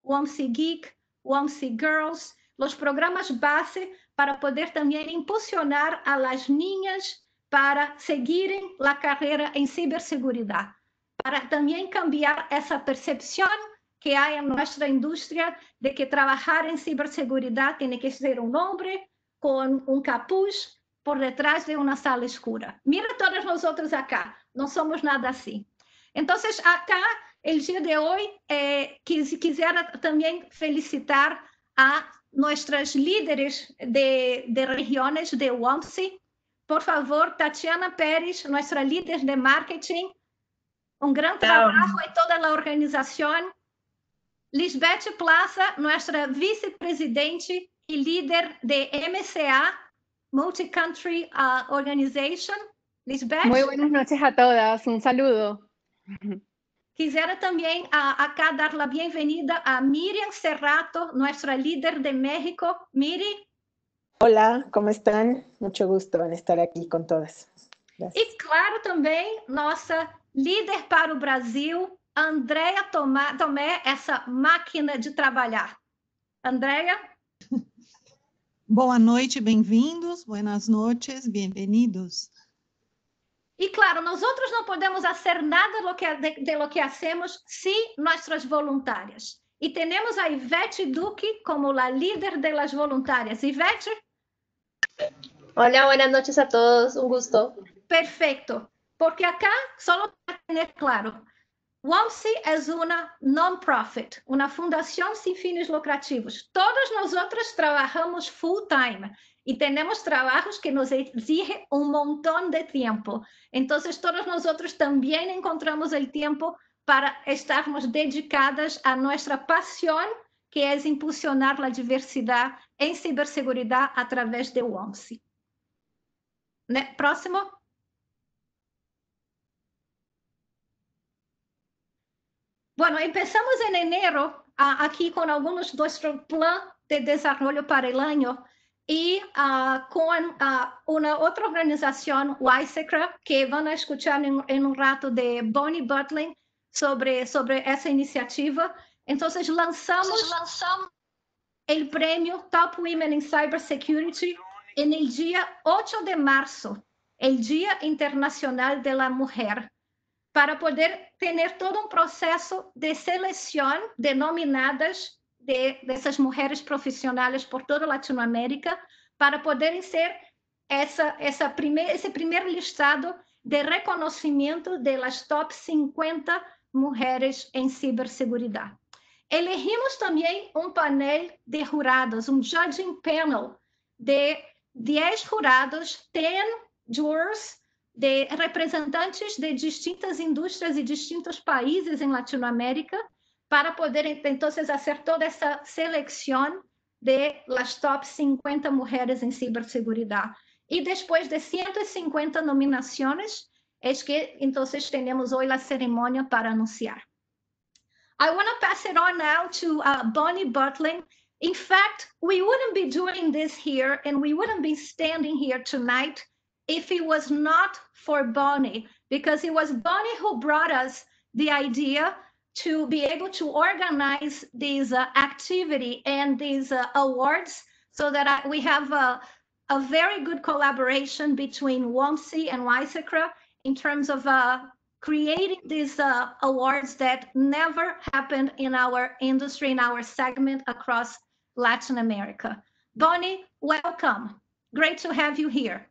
WOMSI Geek, WOMSI Girls, los programas base para poder también impulsionar a las niñas para seguirem a carreira em ciberseguridade, para também cambiar essa percepção que há em nossa indústria de que trabalhar em ciberseguridade tem que ser um homem com um capuz por detrás de uma sala escura. Mira todos nós outros acá, não somos nada assim. Então, acá, o dia de hoje, quisiera também felicitar a nossas líderes de regiões de WOMSI. Por favor, Tatiana Pérez, nossa líder de marketing, um grande trabalho em toda a organização. Lisbeth Plaza, nossa vice-presidente e líder de MCA, Multi-Country Organization. Lisbeth. Muy buenas noches a todas, un saludo. Quisiera também acá dar a bem-vinda a Miriam Cerrato, nossa líder de México. Miri. Hola, ¿cómo están? Mucho gusto en estar aquí con todas. Gracias. E, claro, também nossa líder para o Brasil, Andréia Tomé, essa máquina de trabalhar. Andréia? Boa noite, bem-vindos. Buenas noches, bienvenidos. E, claro, nós outros não podemos fazer nada de lo que hacemos sem nossas voluntárias. E temos a Ivete Duque como a líder de las voluntárias. Ivete? Hola, buenas noches a todos, un gusto. Perfecto, porque acá, solo para tener claro, WOMSI es una non-profit, una fundación sin fines lucrativos. Todos nosotros trabajamos full time y tenemos trabajos que nos exigen un montón de tiempo. Entonces, todos nosotros también encontramos el tiempo para estarmos dedicadas a nuestra pasión, que es impulsionar la diversidad en ciberseguridad a través de WOMSI. Próximo. Bueno, empezamos en enero aquí con algunos de nuestro plan de desarrollo para el año y con una otra organización, WISECRA, que van a escuchar en un rato de Bonnie Butling sobre esa iniciativa. Entonces lanzamos el premio Top Women in Cybersecurity en el día 8 de marzo, el Día Internacional de la Mujer, para poder tener todo un proceso de selección de nominadas de esas mujeres profesionales por toda Latinoamérica, para poder ser ese primer listado de reconocimiento de las top 50 mujeres en ciberseguridad. Elegimos también un panel de jurados, un judging panel de 10 jurados, 10 jurors, de representantes de distintas indústrias e distintos países em Latinoamérica, para poder, então, fazer toda essa seleção de las top 50 mulheres em ciberseguridade. E depois de 150 nominações, é que, então, temos hoje a cerimônia para anunciar. I want to pass it on now to Bonnie Butling. In fact, we wouldn't be doing this here, and we wouldn't be standing here tonight if it was not for Bonnie, because it was Bonnie who brought us the idea to be able to organize this activity and these awards, so that we have a very good collaboration between WOMSI and WISECRA in terms of creating these awards that never happened in our industry, in our segment across Latin America. Bonnie, welcome. Great to have you here.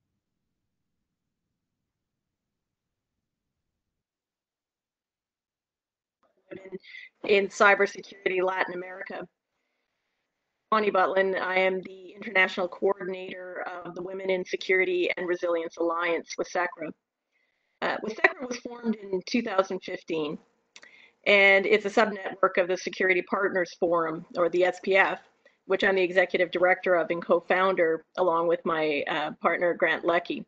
In cybersecurity Latin America. Bonnie Butling, I am the international coordinator of the Women in Security and Resilience Alliance, WSECRA. WSECRA was formed in 2015, and it's a subnetwork of the Security Partners Forum, or the SPF, which I'm the executive director of and co-founder, along with my partner, Grant Leckie.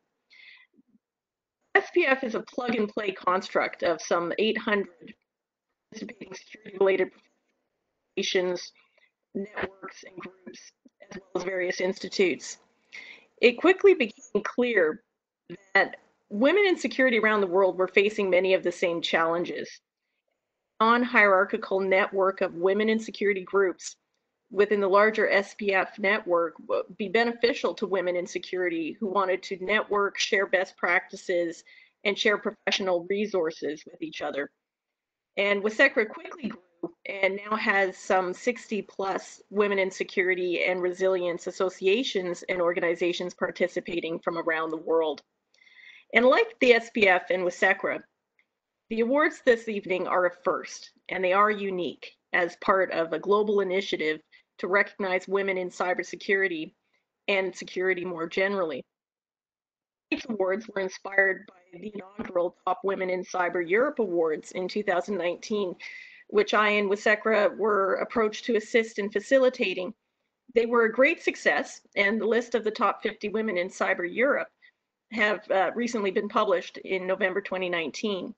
SPF is a plug-and-play construct of some 800 participating security-related organizations, networks, and groups, as well as various institutes. It quickly became clear that women in security around the world were facing many of the same challenges. non-hierarchical network of women in security groups within the larger SPF network would be beneficial to women in security who wanted to network, share best practices, and share professional resources with each other. And WSECRA quickly grew and now has some 60 plus women in security and resilience associations and organizations participating from around the world. And like the SPF and WSECRA, the awards this evening are a first, and they are unique as part of a global initiative to recognize women in cybersecurity and security more generally. These awards were inspired by the inaugural Top Women in Cyber Europe Awards in 2019, which I and WSECRA were approached to assist in facilitating. They were a great success, and the list of the top 50 women in Cyber Europe have recently been published in November 2019.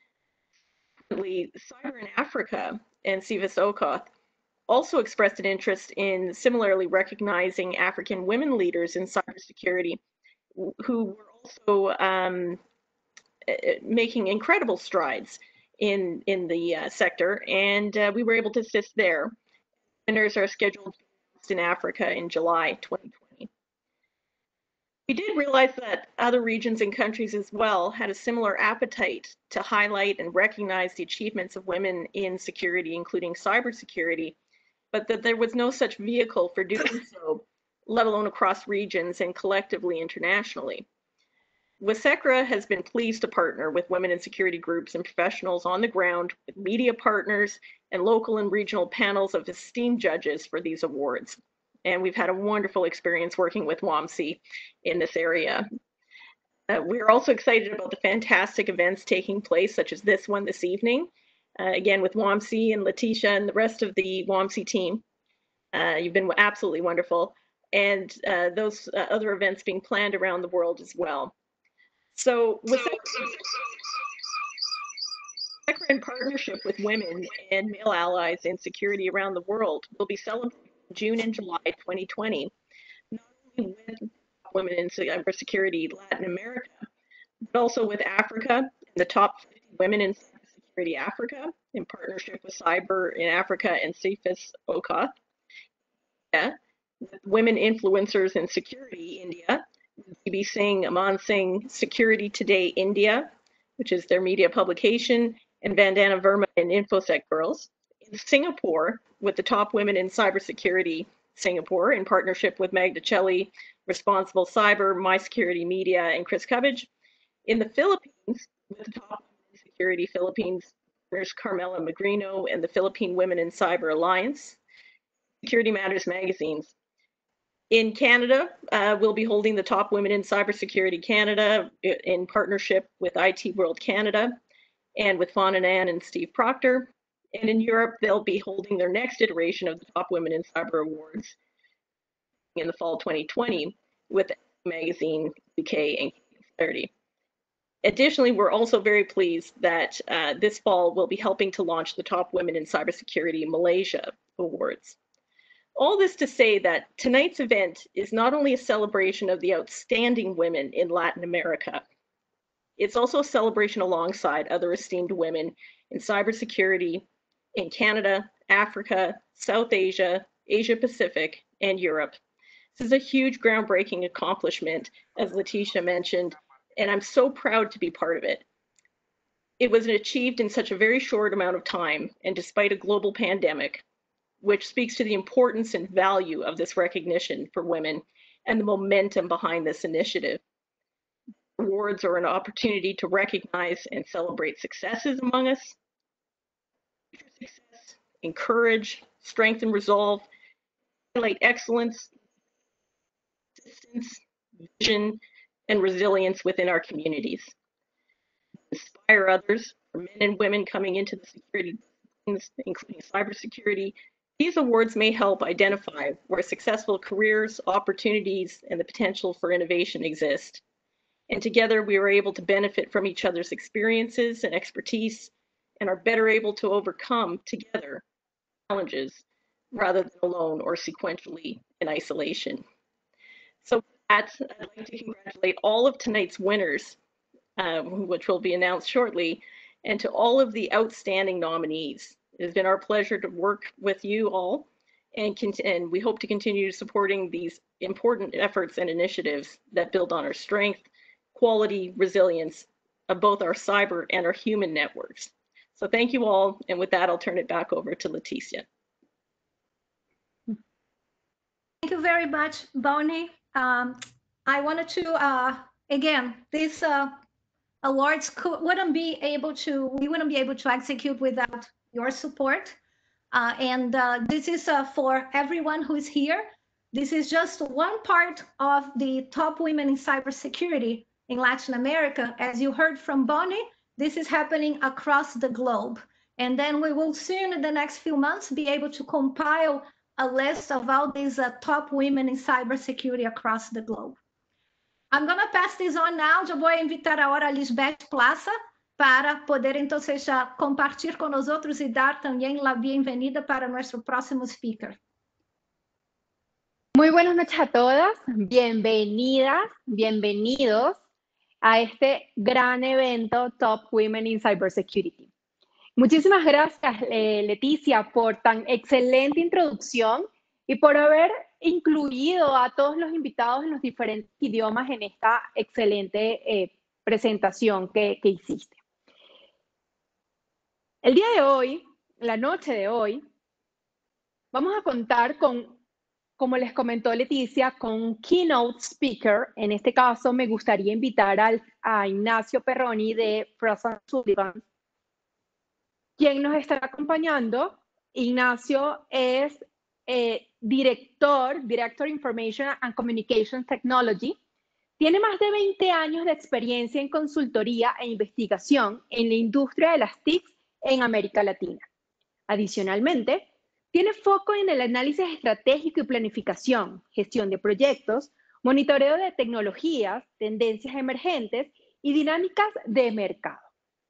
Cyber in Africa and Sivas Okoth also expressed an interest in similarly recognizing African women leaders in cybersecurity who were also making incredible strides in the sector, and we were able to assist there. Winners are scheduled in Africa in July 2020. We did realize that other regions and countries as well had a similar appetite to highlight and recognize the achievements of women in security, including cybersecurity, but that there was no such vehicle for doing so, let alone across regions and collectively internationally. WSECRA has been pleased to partner with women in security groups and professionals on the ground, with media partners and local and regional panels of esteemed judges for these awards. And we've had a wonderful experience working with WOMC in this area. We're also excited about the fantastic events taking place, such as this one this evening, again with WOMC and Letitia and the rest of the WOMC team. You've been absolutely wonderful, and those other events being planned around the world as well. So WSECRA, in partnership with women and male allies in security around the world, will be celebrating June and July 2020, not only with women in cybersecurity Latin America, but also with Africa and the top 50 women in cybersecurity Africa in partnership with Cyber in Africa and Sivas Okoth. Yeah, with women influencers in security India, DB Singh, Aman Singh, Security Today India, which is their media publication, and Vandana Verma and InfoSec Girls. In Singapore, with the top women in cybersecurity Singapore, in partnership with Magda Chelly, Responsible Cyber, My Security Media, and Chris Cubbage. In the Philippines, with the top women in security Philippines, there's Carmela Magrino and the Philippine Women in Cyber Alliance, Security Matters magazines. In Canada, we'll be holding the Top Women in Cybersecurity Canada in partnership with IT World Canada and with Fawn and Ann and Steve Proctor. And in Europe, they'll be holding their next iteration of the Top Women in Cyber Awards in the fall 2020 with Magazine UK and Clarity. Additionally, we're also very pleased that this fall we'll be helping to launch the Top Women in Cybersecurity Malaysia Awards. All this to say that tonight's event is not only a celebration of the outstanding women in Latin America, it's also a celebration alongside other esteemed women in cybersecurity in Canada, Africa, South Asia, Asia Pacific, and Europe. This is a huge groundbreaking accomplishment, as Letitia mentioned, and I'm so proud to be part of it. It was achieved in such a very short amount of time, and despite a global pandemic, which speaks to the importance and value of this recognition for women and the momentum behind this initiative. Awards are an opportunity to recognize and celebrate successes among us, success, encourage, strengthen resolve, highlight excellence, persistence, vision, and resilience within our communities. Inspire others, for men and women coming into the security, including cybersecurity. These awards may help identify where successful careers, opportunities, and the potential for innovation exist. And together we are able to benefit from each other's experiences and expertise and are better able to overcome together challenges rather than alone or sequentially in isolation. So with that, I'd like to congratulate all of tonight's winners, which will be announced shortly, and to all of the outstanding nominees. It has been our pleasure to work with you all, and we hope to continue supporting these important efforts and initiatives that build on our strength, quality, resilience of both our cyber and our human networks. So thank you all, and with that, I'll turn it back over to Leticia. Thank you very much, Bonnie. I wanted to, again, these awards we wouldn't be able to execute without your support. This is for everyone who is here. This is just one part of the top women in cybersecurity in Latin America. As you heard from Bonnie, this is happening across the globe. And then we will soon, in the next few months, be able to compile a list of all these top women in cybersecurity across the globe. I'm going to pass this on now. Eu vou invitar agora a Lisbeth Plaza para poder, entonces, compartir con nosotros y dar también la bienvenida para nuestro próximo speaker. Muy buenas noches a todas, bienvenidas, bienvenidos a este gran evento Top Women in Cybersecurity. Muchísimas gracias, Leticia, por tan excelente introducción y por haber incluido a todos los invitados en los diferentes idiomas en esta excelente presentación que hiciste. El día de hoy, la noche de hoy, vamos a contar con, como les comentó Leticia, con un keynote speaker. En este caso, me gustaría invitar a Ignacio Perroni de Frost & Sullivan, quien nos estará acompañando. Ignacio es Director Information and Communication Technology. Tiene más de 20 años de experiencia en consultoría e investigación en la industria de las TICs en América Latina. Adicionalmente, tiene foco en el análisis estratégico y planificación, gestión de proyectos, monitoreo de tecnologías, tendencias emergentes y dinámicas de mercado.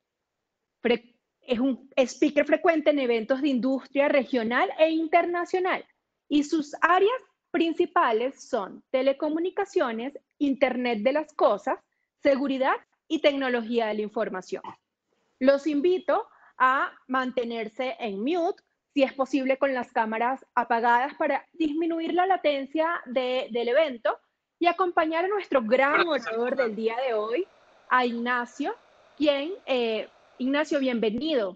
Es un speaker frecuente en eventos de industria regional e internacional y sus áreas principales son telecomunicaciones, Internet de las cosas, seguridad y tecnología de la información. Los invito a mantenerse en mute, si es posible con las cámaras apagadas para disminuir la latencia del evento y acompañar a nuestro gran orador del día de hoy, a Ignacio, quien... Ignacio, bienvenido.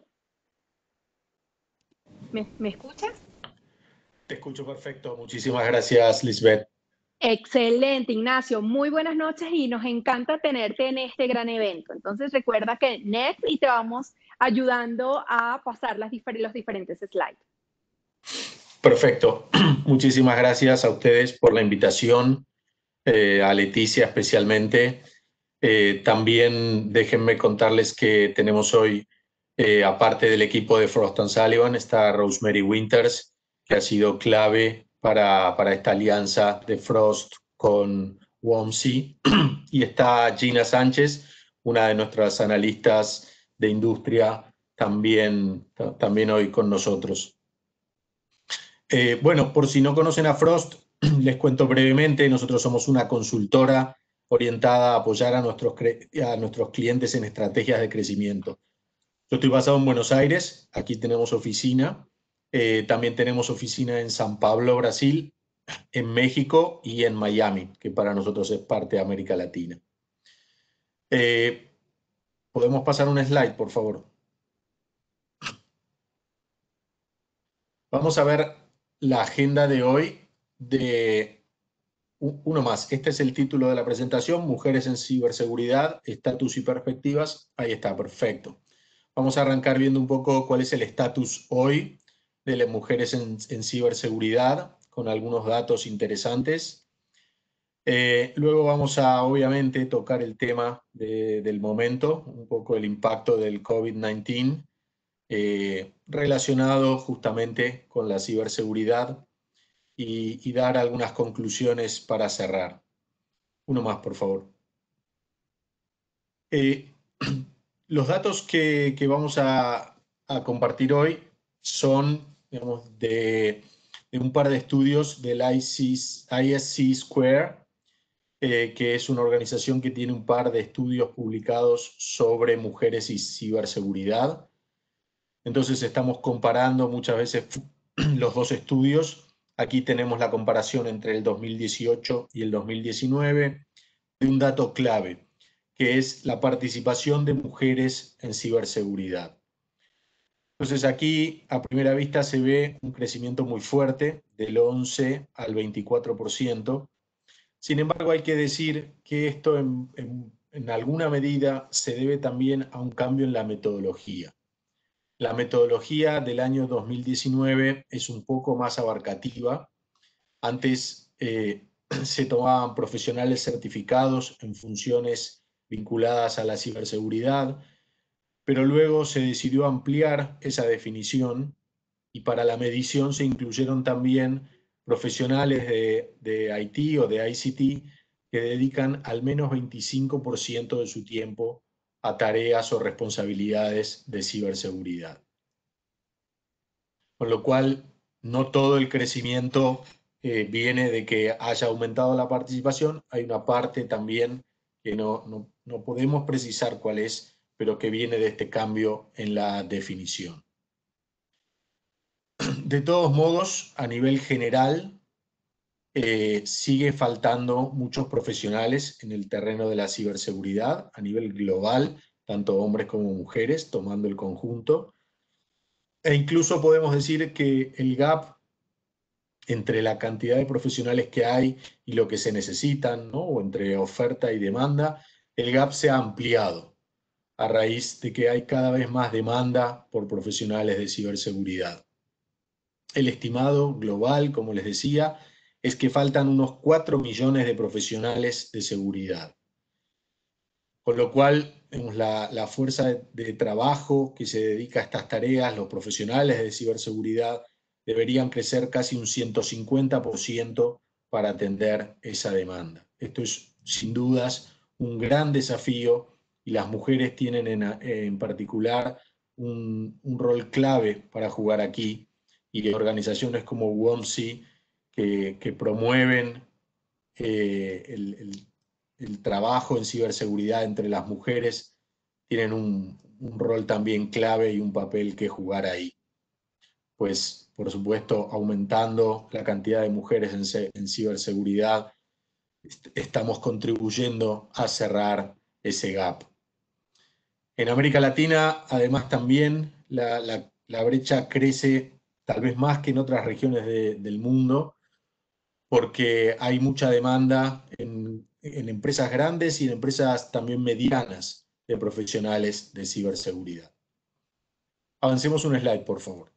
¿Me escuchas? Te escucho perfecto. Muchísimas gracias, Lisbeth. Excelente, Ignacio. Muy buenas noches y nos encanta tenerte en este gran evento. Entonces, recuerda que next y te vamos ayudando a pasar los diferentes slides. Perfecto. Muchísimas gracias a ustedes por la invitación, a Leticia especialmente. También déjenme contarles que tenemos hoy, aparte del equipo de Frost & Sullivan, está Rosemary Winters, que ha sido clave para esta alianza de Frost con WOMC, y está Gina Sánchez, una de nuestras analistas de industria, también hoy con nosotros. Bueno, por si no conocen a Frost, les cuento brevemente. Nosotros somos una consultora orientada a apoyar a nuestros clientes en estrategias de crecimiento. Yo estoy basado en Buenos Aires, aquí tenemos oficina. También tenemos oficina en San Pablo, Brasil, en México y en Miami, que para nosotros es parte de América Latina. ¿Podemos pasar un slide, por favor? Vamos a ver la agenda de hoy de... Uno más, este es el título de la presentación, Mujeres en Ciberseguridad, Estatus y Perspectivas. Ahí está, perfecto. Vamos a arrancar viendo un poco cuál es el estatus hoy de las mujeres en ciberseguridad, con algunos datos interesantes. Luego vamos a, obviamente, tocar el tema del momento, un poco el impacto del COVID-19, relacionado justamente con la ciberseguridad, y dar algunas conclusiones para cerrar. Uno más, por favor. Los datos que vamos a compartir hoy son, digamos, de un par de estudios del ISC Square, que es una organización que tiene un par de estudios publicados sobre mujeres y ciberseguridad. Entonces estamos comparando muchas veces los dos estudios. Aquí tenemos la comparación entre el 2018 y el 2019 de un dato clave, que es la participación de mujeres en ciberseguridad. Entonces aquí a primera vista se ve un crecimiento muy fuerte, del 11 al 24%. Sin embargo, hay que decir que esto en alguna medida se debe también a un cambio en la metodología. La metodología del año 2019 es un poco más abarcativa. Antes se tomaban profesionales certificados en funciones vinculadas a la ciberseguridad, pero luego se decidió ampliar esa definición y para la medición se incluyeron también profesionales de IT o de ICT que dedican al menos 25% de su tiempo a tareas o responsabilidades de ciberseguridad. Con lo cual, no todo el crecimiento viene de que haya aumentado la participación. Hay una parte también que no podemos precisar cuál es, pero que viene de este cambio en la definición. De todos modos, a nivel general, sigue faltando muchos profesionales en el terreno de la ciberseguridad, a nivel global, tanto hombres como mujeres, tomando el conjunto. E incluso podemos decir que el gap entre la cantidad de profesionales que hay y lo que se necesitan, ¿no? O entre oferta y demanda, el gap se ha ampliado a raíz de que hay cada vez más demanda por profesionales de ciberseguridad. El estimado global, como les decía, es que faltan unos 4 millones de profesionales de seguridad. Con lo cual, la fuerza de trabajo que se dedica a estas tareas, los profesionales de ciberseguridad, deberían crecer casi un 150% para atender esa demanda. Esto es, sin dudas, un gran desafío y las mujeres tienen en particular un rol clave para jugar aquí, y organizaciones como WOMC que promueven el trabajo en ciberseguridad entre las mujeres tienen un rol también clave y un papel que jugar ahí. Pues, por supuesto, aumentando la cantidad de mujeres en ciberseguridad, estamos contribuyendo a cerrar ese gap. En América Latina, además, también la brecha crece tal vez más que en otras regiones del mundo, porque hay mucha demanda en empresas grandes y en empresas también medianas de profesionales de ciberseguridad. Avancemos un slide, por favor.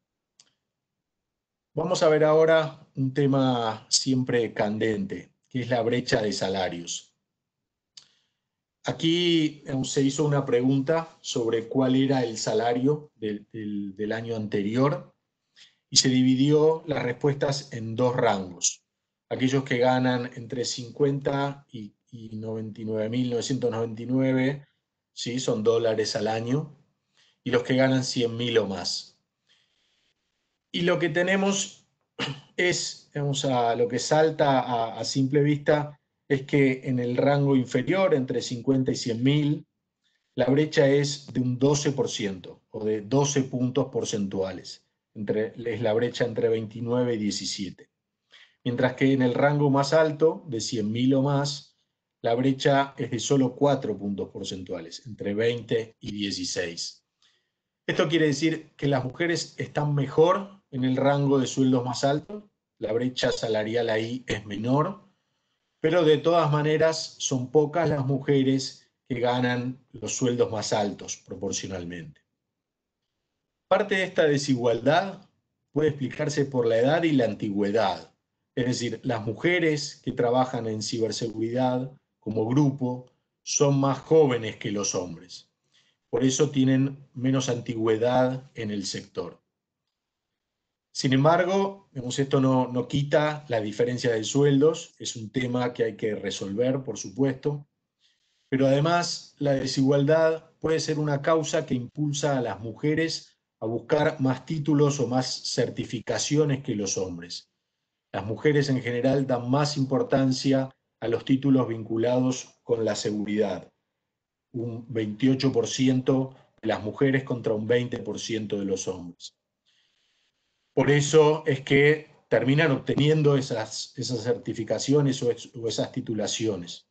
Vamos a ver ahora un tema siempre candente, que es la brecha de salarios. Aquí se hizo una pregunta sobre cuál era el salario del año anterior y se dividió las respuestas en dos rangos. Aquellos que ganan entre 50 y 99.999, ¿sí? Son dólares al año, y los que ganan 100.000 o más. Y lo que tenemos es, lo que salta a simple vista, es que en el rango inferior, entre 50 y 100.000, la brecha es de un 12% o de 12 puntos porcentuales. Es la brecha entre 29 y 17. Mientras que en el rango más alto, de 100.000 o más, la brecha es de solo 4 puntos porcentuales, entre 20 y 16. Esto quiere decir que las mujeres están mejor en el rango de sueldos más altos, la brecha salarial ahí es menor, pero de todas maneras son pocas las mujeres que ganan los sueldos más altos proporcionalmente. Parte de esta desigualdad puede explicarse por la edad y la antigüedad. Es decir, las mujeres que trabajan en ciberseguridad como grupo son más jóvenes que los hombres. Por eso tienen menos antigüedad en el sector. Sin embargo, esto no quita la diferencia de sueldos, es un tema que hay que resolver, por supuesto, pero además la desigualdad puede ser una causa que impulsa a las mujeres a buscar más títulos o más certificaciones que los hombres. Las mujeres en general dan más importancia a los títulos vinculados con la seguridad. Un 28% de las mujeres contra un 20% de los hombres. Por eso es que terminan obteniendo esas certificaciones o esas titulaciones.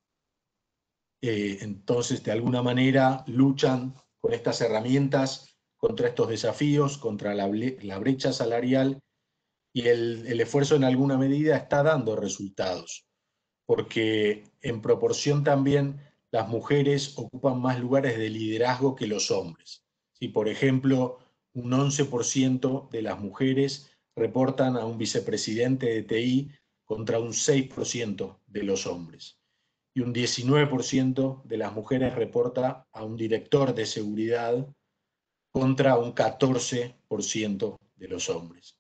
Entonces, de alguna manera, luchan con estas herramientas contra estos desafíos, contra la brecha salarial, y el esfuerzo en alguna medida está dando resultados, porque en proporción también las mujeres ocupan más lugares de liderazgo que los hombres. ¿Sí? Por ejemplo, un 11% de las mujeres reportan a un vicepresidente de TI contra un 6% de los hombres. Y un 19% de las mujeres reporta a un director de seguridad contra un 14% de los hombres.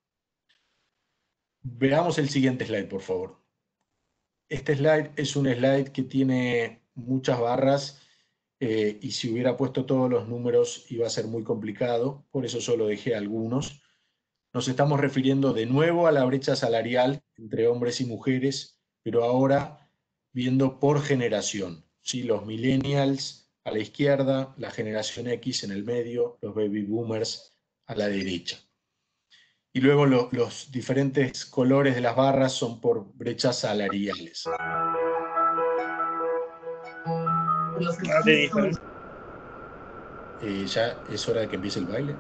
Veamos el siguiente slide, por favor. Este slide es un slide que tiene muchas barras y si hubiera puesto todos los números iba a ser muy complicado, por eso solo dejé algunos. Nos estamos refiriendo de nuevo a la brecha salarial entre hombres y mujeres, pero ahora viendo por generación. ¿Sí? Los millennials a la izquierda, la generación X en el medio, los baby boomers a la derecha. Y luego los diferentes colores de las barras son por brechas salariales. ¿Ya es hora de que empiece el baile?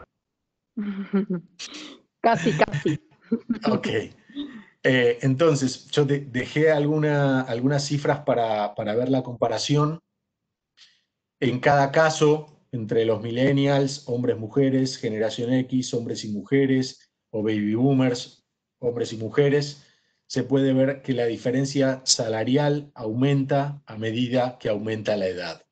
Casi, casi. Ok. Entonces, yo dejé algunas cifras para ver la comparación. En cada caso, entre los millennials, hombres, mujeres, generación X, hombres y mujeres, o baby boomers, hombres y mujeres, se puede ver que la diferencia salarial aumenta a medida que aumenta la edad.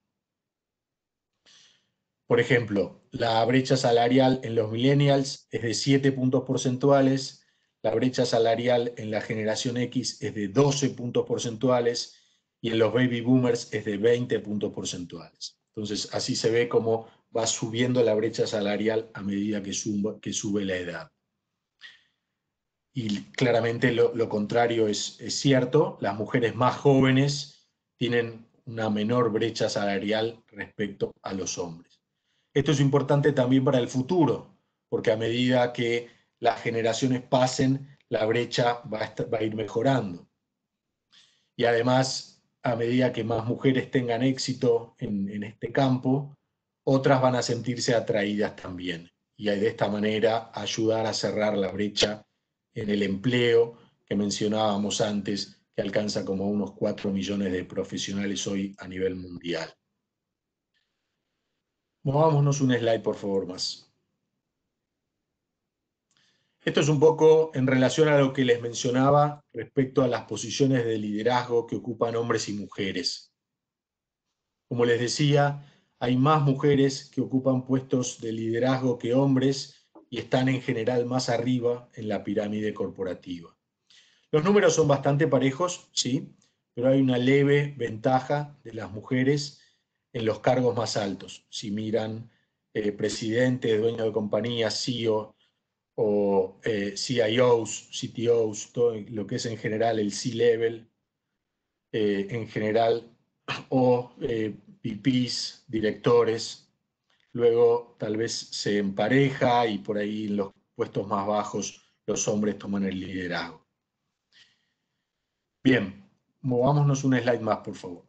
Por ejemplo, la brecha salarial en los millennials es de 7 puntos porcentuales, la brecha salarial en la generación X es de 12 puntos porcentuales y en los baby boomers es de 20 puntos porcentuales. Entonces, así se ve cómo va subiendo la brecha salarial a medida que sube la edad. Y claramente lo contrario es cierto, las mujeres más jóvenes tienen una menor brecha salarial respecto a los hombres. Esto es importante también para el futuro, porque a medida que las generaciones pasen, la brecha va a ir mejorando. Y además, a medida que más mujeres tengan éxito en este campo, otras van a sentirse atraídas también. Y de esta manera ayudar a cerrar la brecha en el empleo que mencionábamos antes, que alcanza como unos 4 millones de profesionales hoy a nivel mundial. Movámonos un slide, por favor, más. Esto es un poco en relación a lo que les mencionaba respecto a las posiciones de liderazgo que ocupan hombres y mujeres. Como les decía, hay más mujeres que ocupan puestos de liderazgo que hombres y están en general más arriba en la pirámide corporativa. Los números son bastante parejos, sí, pero hay una leve ventaja de las mujeres en los cargos más altos. Si miran presidente, dueño de compañía, CEO o CIOs, CTOs, todo lo que es en general el C-level, en general, o VPs, directores, luego tal vez se empareja y por ahí en los puestos más bajos los hombres toman el liderazgo. Bien, movámonos un slide más, por favor.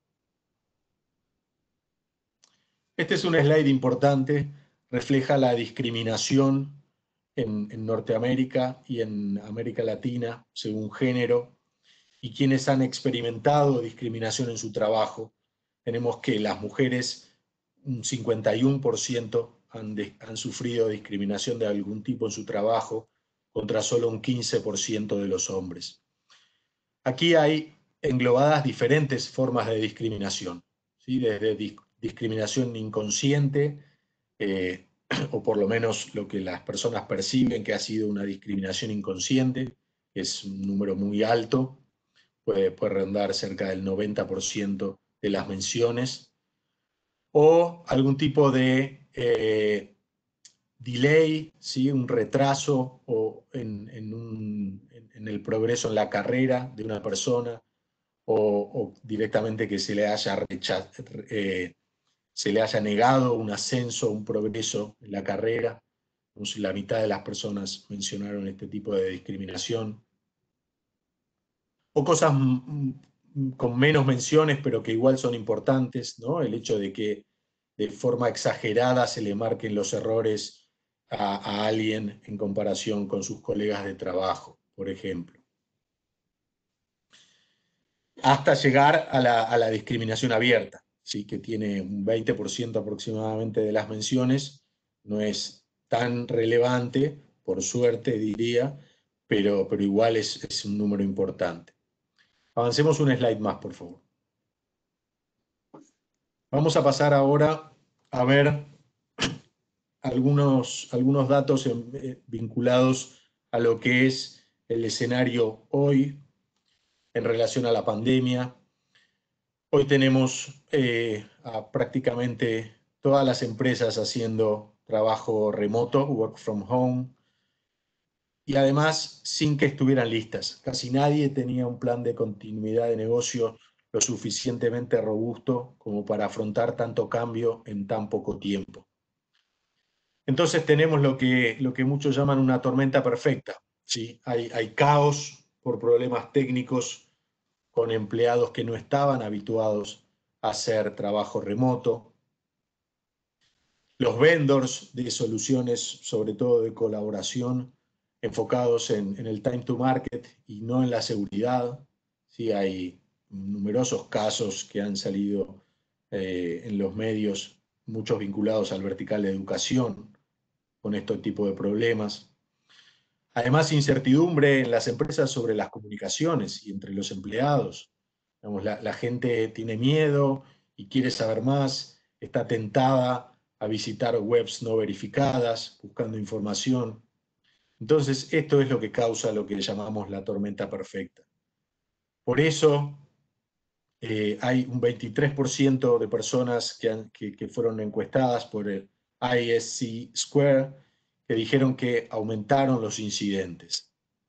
Este es un slide importante, refleja la discriminación en Norteamérica y en América Latina, según género, y quienes han experimentado discriminación en su trabajo. Tenemos que las mujeres, un 51% han sufrido discriminación de algún tipo en su trabajo, contra solo un 15% de los hombres. Aquí hay englobadas diferentes formas de discriminación, ¿sí? Desde discriminación inconsciente, o por lo menos lo que las personas perciben que ha sido una discriminación inconsciente, que es un número muy alto, puede rondar cerca del 90% de las menciones, o algún tipo de delay, ¿sí? Un retraso o en en el progreso en la carrera de una persona, o directamente que se le haya negado un ascenso, un progreso en la carrera. La mitad de las personas mencionaron este tipo de discriminación. O cosas con menos menciones, pero que igual son importantes, ¿no? El hecho de que de forma exagerada se le marquen los errores a alguien en comparación con sus colegas de trabajo, por ejemplo. Hasta llegar a la discriminación abierta, ¿sí? Que tiene un 20% aproximadamente de las menciones. No es tan relevante, por suerte diría, pero igual es un número importante. Avancemos un slide más, por favor. Vamos a pasar ahora a ver algunos datos vinculados a lo que es el escenario hoy en relación a la pandemia. Hoy tenemos a prácticamente todas las empresas haciendo trabajo remoto, work from home, y además sin que estuvieran listas. Casi nadie tenía un plan de continuidad de negocio lo suficientemente robusto como para afrontar tanto cambio en tan poco tiempo. Entonces tenemos lo que muchos llaman una tormenta perfecta, ¿sí? Hay caos por problemas técnicos con empleados que no estaban habituados a hacer trabajo remoto. Los vendors de soluciones, sobre todo de colaboración, enfocados en el time to market y no en la seguridad. Sí, hay numerosos casos que han salido en los medios, muchos vinculados al vertical de educación, con este tipo de problemas. Además, incertidumbre en las empresas sobre las comunicaciones y entre los empleados. Digamos, la gente tiene miedo y quiere saber más, está tentada a visitar webs no verificadas, buscando información. Entonces, esto es lo que causa lo que llamamos la tormenta perfecta. Por eso, hay un 23% de personas que fueron encuestadas por el ISC Square que dijeron que aumentaron los incidentes.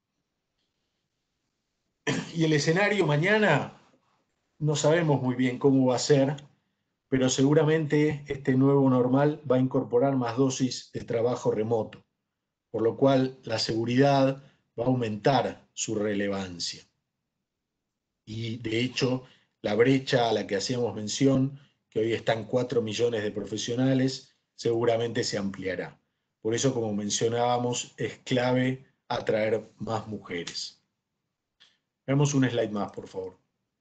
Y el escenario mañana no sabemos muy bien cómo va a ser, pero seguramente este nuevo normal va a incorporar más dosis de trabajo remoto, por lo cual la seguridad va a aumentar su relevancia. Y de hecho, la brecha a la que hacíamos mención, que hoy están 4 millones de profesionales, seguramente se ampliará. Por eso, como mencionábamos, es clave atraer más mujeres. Veamos un slide más, por favor.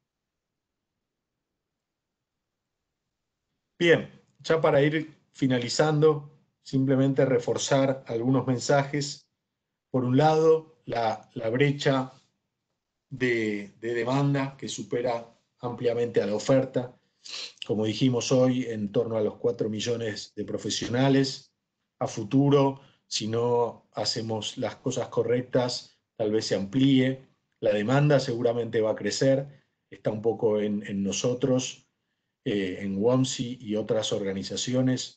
Bien, ya para ir finalizando, simplemente reforzar algunos mensajes. Por un lado, la brecha de demanda que supera ampliamente a la oferta. Como dijimos hoy, en torno a los 4 millones de profesionales. A futuro, si no hacemos las cosas correctas, tal vez se amplíe. La demanda seguramente va a crecer. Está un poco en nosotros, en WOMSI y otras organizaciones,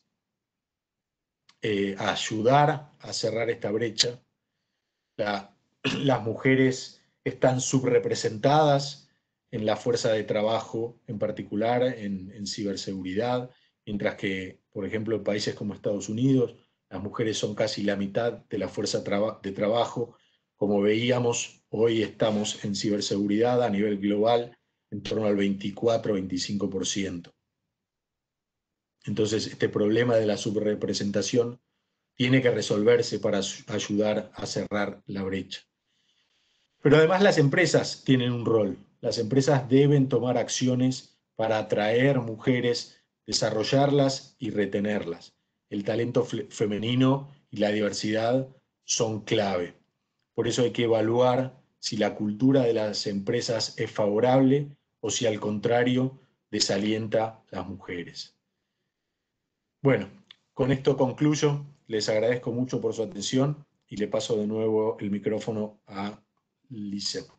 a ayudar a cerrar esta brecha. Las mujeres están subrepresentadas en la fuerza de trabajo, en particular en ciberseguridad, mientras que, por ejemplo, en países como Estados Unidos, las mujeres son casi la mitad de la fuerza de trabajo. Como veíamos, hoy estamos en ciberseguridad a nivel global en torno al 24-25%. Entonces, este problema de la subrepresentación tiene que resolverse para ayudar a cerrar la brecha. Pero además las empresas tienen un rol. Las empresas deben tomar acciones para atraer mujeres, desarrollarlas y retenerlas. El talento femenino y la diversidad son clave. Por eso hay que evaluar si la cultura de las empresas es favorable o si al contrario desalienta a las mujeres. Bueno, con esto concluyo. Les agradezco mucho por su atención y le paso de nuevo el micrófono a Lisette.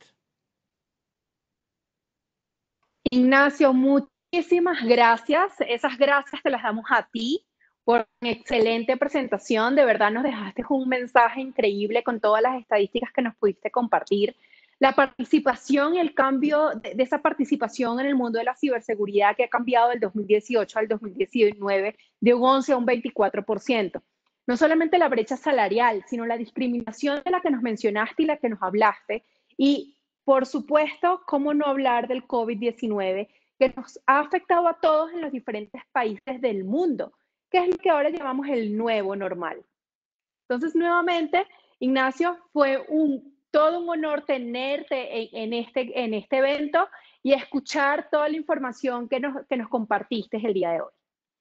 Ignacio, muchísimas gracias. Esas gracias te las damos a ti por una excelente presentación. De verdad nos dejaste un mensaje increíble con todas las estadísticas que nos pudiste compartir. La participación y el cambio de esa participación en el mundo de la ciberseguridad que ha cambiado del 2018 al 2019 de un 11 a un 24%. No solamente la brecha salarial, sino la discriminación de la que nos mencionaste y la que nos hablaste. Y, por supuesto, cómo no hablar del COVID-19, que nos ha afectado a todos en los diferentes países del mundo, que es lo que ahora llamamos el nuevo normal. Entonces, nuevamente, Ignacio, fue todo un honor tenerte en este evento y escuchar toda la información que nos compartiste el día de hoy.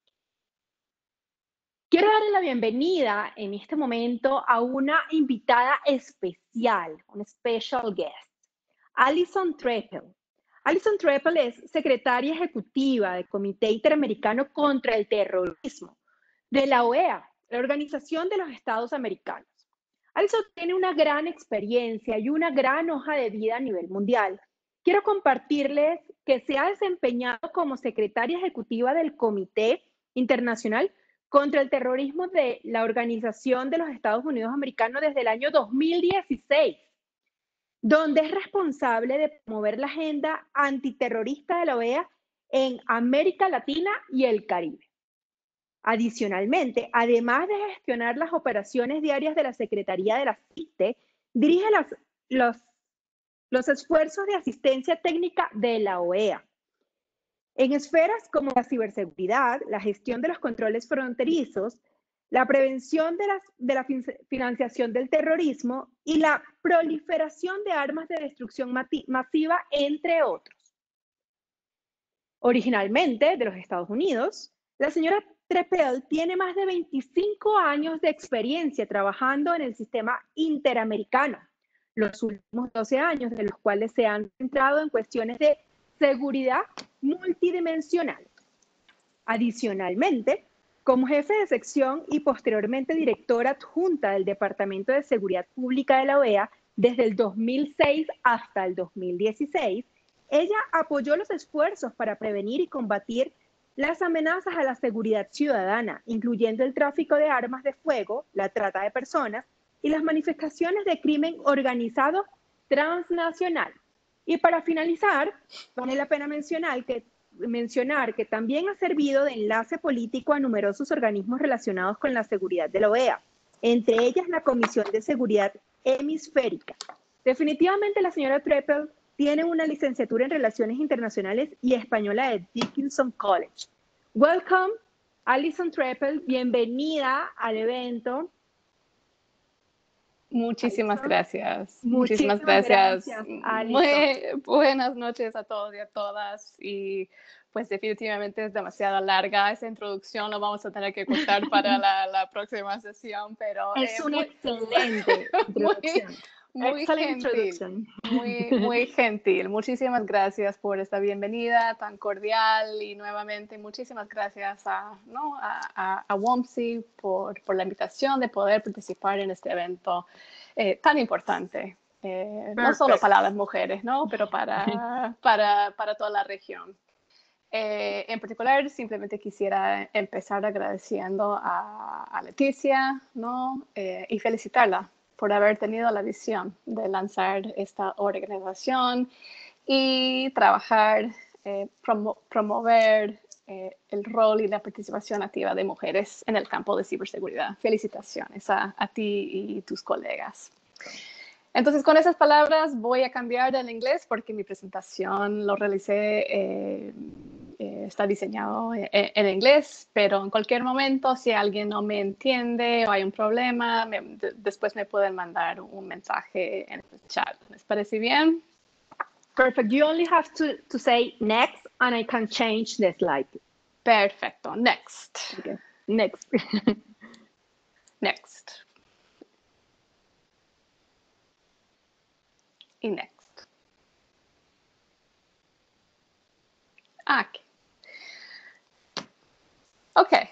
Quiero darle la bienvenida en este momento a una invitada especial, un special guest, Alison Treppel. Alison Treppel es secretaria ejecutiva del Comité Interamericano contra el Terrorismo de la OEA, la Organización de los Estados Americanos. Alison tiene una gran experiencia y una gran hoja de vida a nivel mundial. Quiero compartirles que se ha desempeñado como secretaria ejecutiva del Comité Internacional contra el Terrorismo de la Organización de los Estados Unidos Americanos desde el año 2016. Donde es responsable de promover la agenda antiterrorista de la OEA en América Latina y el Caribe. Adicionalmente, además de gestionar las operaciones diarias de la Secretaría de la CITE, dirige los esfuerzos de asistencia técnica de la OEA. En esferas como la ciberseguridad, la gestión de los controles fronterizos, la prevención de la financiación del terrorismo y la proliferación de armas de destrucción masiva, entre otros. Originalmente de los Estados Unidos, la señora Treppel tiene más de 25 años de experiencia trabajando en el sistema interamericano, los últimos 12 años de los cuales se han centrado en cuestiones de seguridad multidimensional. Adicionalmente, como jefe de sección y posteriormente directora adjunta del Departamento de Seguridad Pública de la OEA desde el 2006 hasta el 2016, ella apoyó los esfuerzos para prevenir y combatir las amenazas a la seguridad ciudadana, incluyendo el tráfico de armas de fuego, la trata de personas y las manifestaciones de crimen organizado transnacional. Y para finalizar, vale la pena mencionar que también ha servido de enlace político a numerosos organismos relacionados con la seguridad de la OEA, entre ellas la Comisión de Seguridad Hemisférica. Definitivamente la señora Treppel tiene una licenciatura en Relaciones Internacionales y Española de Dickinson College. Welcome, Alison Treppel, bienvenida al evento. Muchísimas gracias. Muchísimas gracias. Muy buenas noches a todos y a todas. Y pues definitivamente es demasiado larga esa introducción. Lo vamos a tener que cortar para la próxima sesión, pero es una excelente introducción. Muy gentil, muy gentil. Muchísimas gracias por esta bienvenida tan cordial y nuevamente muchísimas gracias a WOMSI por la invitación de poder participar en este evento tan importante. No solo para las mujeres, ¿no? Pero para toda la región. En particular, simplemente quisiera empezar agradeciendo a Leticia, ¿no? Y felicitarla por haber tenido la visión de lanzar esta organización y trabajar, promover el rol y la participación activa de mujeres en el campo de ciberseguridad. Felicitaciones a ti y tus colegas. Entonces, con esas palabras voy a cambiar al inglés porque mi presentación lo realicé, está diseñado en inglés, pero en cualquier momento, si alguien no me entiende o hay un problema, después me pueden mandar un mensaje en el chat. ¿Les parece bien? Perfect. You only have to say next and I can change the slide. Perfecto. Next. Okay. Next. Next. Y next. Aquí. Okay.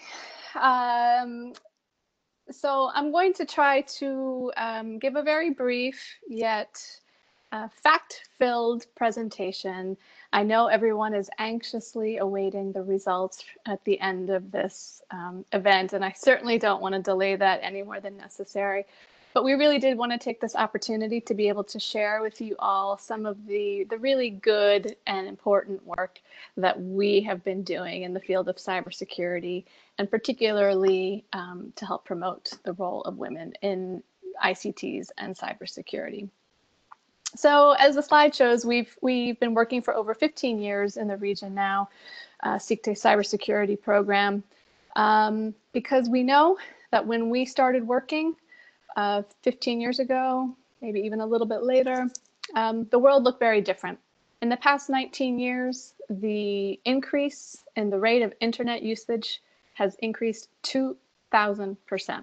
So I'm going to try to give a very brief yet fact-filled presentation. I know everyone is anxiously awaiting the results at the end of this event, and I certainly don't want to delay that any more than necessary. But we really did want to take this opportunity to be able to share with you all some of the really good and important work that we have been doing in the field of cybersecurity, and particularly to help promote the role of women in ICTs and cybersecurity. So as the slide shows, we've been working for over 15 years in the region now, SICTE cybersecurity program, because we know that when we started working 15 years ago, maybe even a little bit later, the world looked very different. In the past 19 years, the increase in the rate of internet usage has increased 2,000%,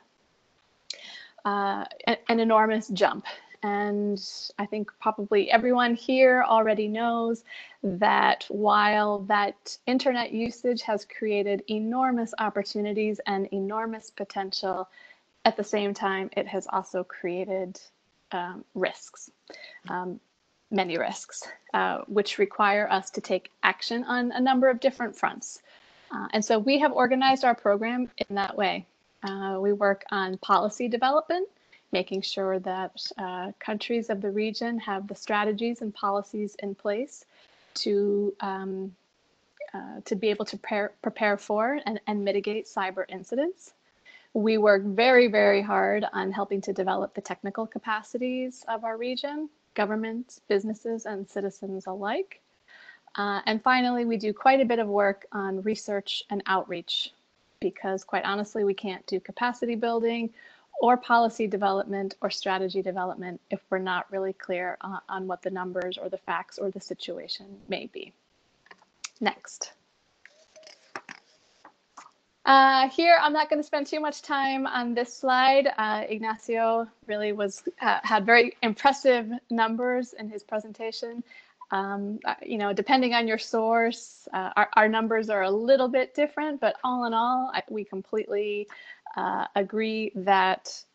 an enormous jump. And I think probably everyone here already knows that while that internet usage has created enormous opportunities and enormous potential, at the same time, it has also created risks, many risks, which require us to take action on a number of different fronts. And so we have organized our program in that way. We work on policy development, making sure that countries of the region have the strategies and policies in place to be able to prepare for and mitigate cyber incidents. We work very, very hard on helping to develop the technical capacities of our region, governments, businesses, and citizens alike. And finally, we do quite a bit of work on research and outreach, because quite honestly, we can't do capacity building or policy development or strategy development if we're not really clear on what the numbers or the facts or the situation may be. Next. Here, I'm not going to spend too much time on this slide. Ignacio really had very impressive numbers in his presentation. You know, depending on your source, our numbers are a little bit different, but all in all, we completely agree that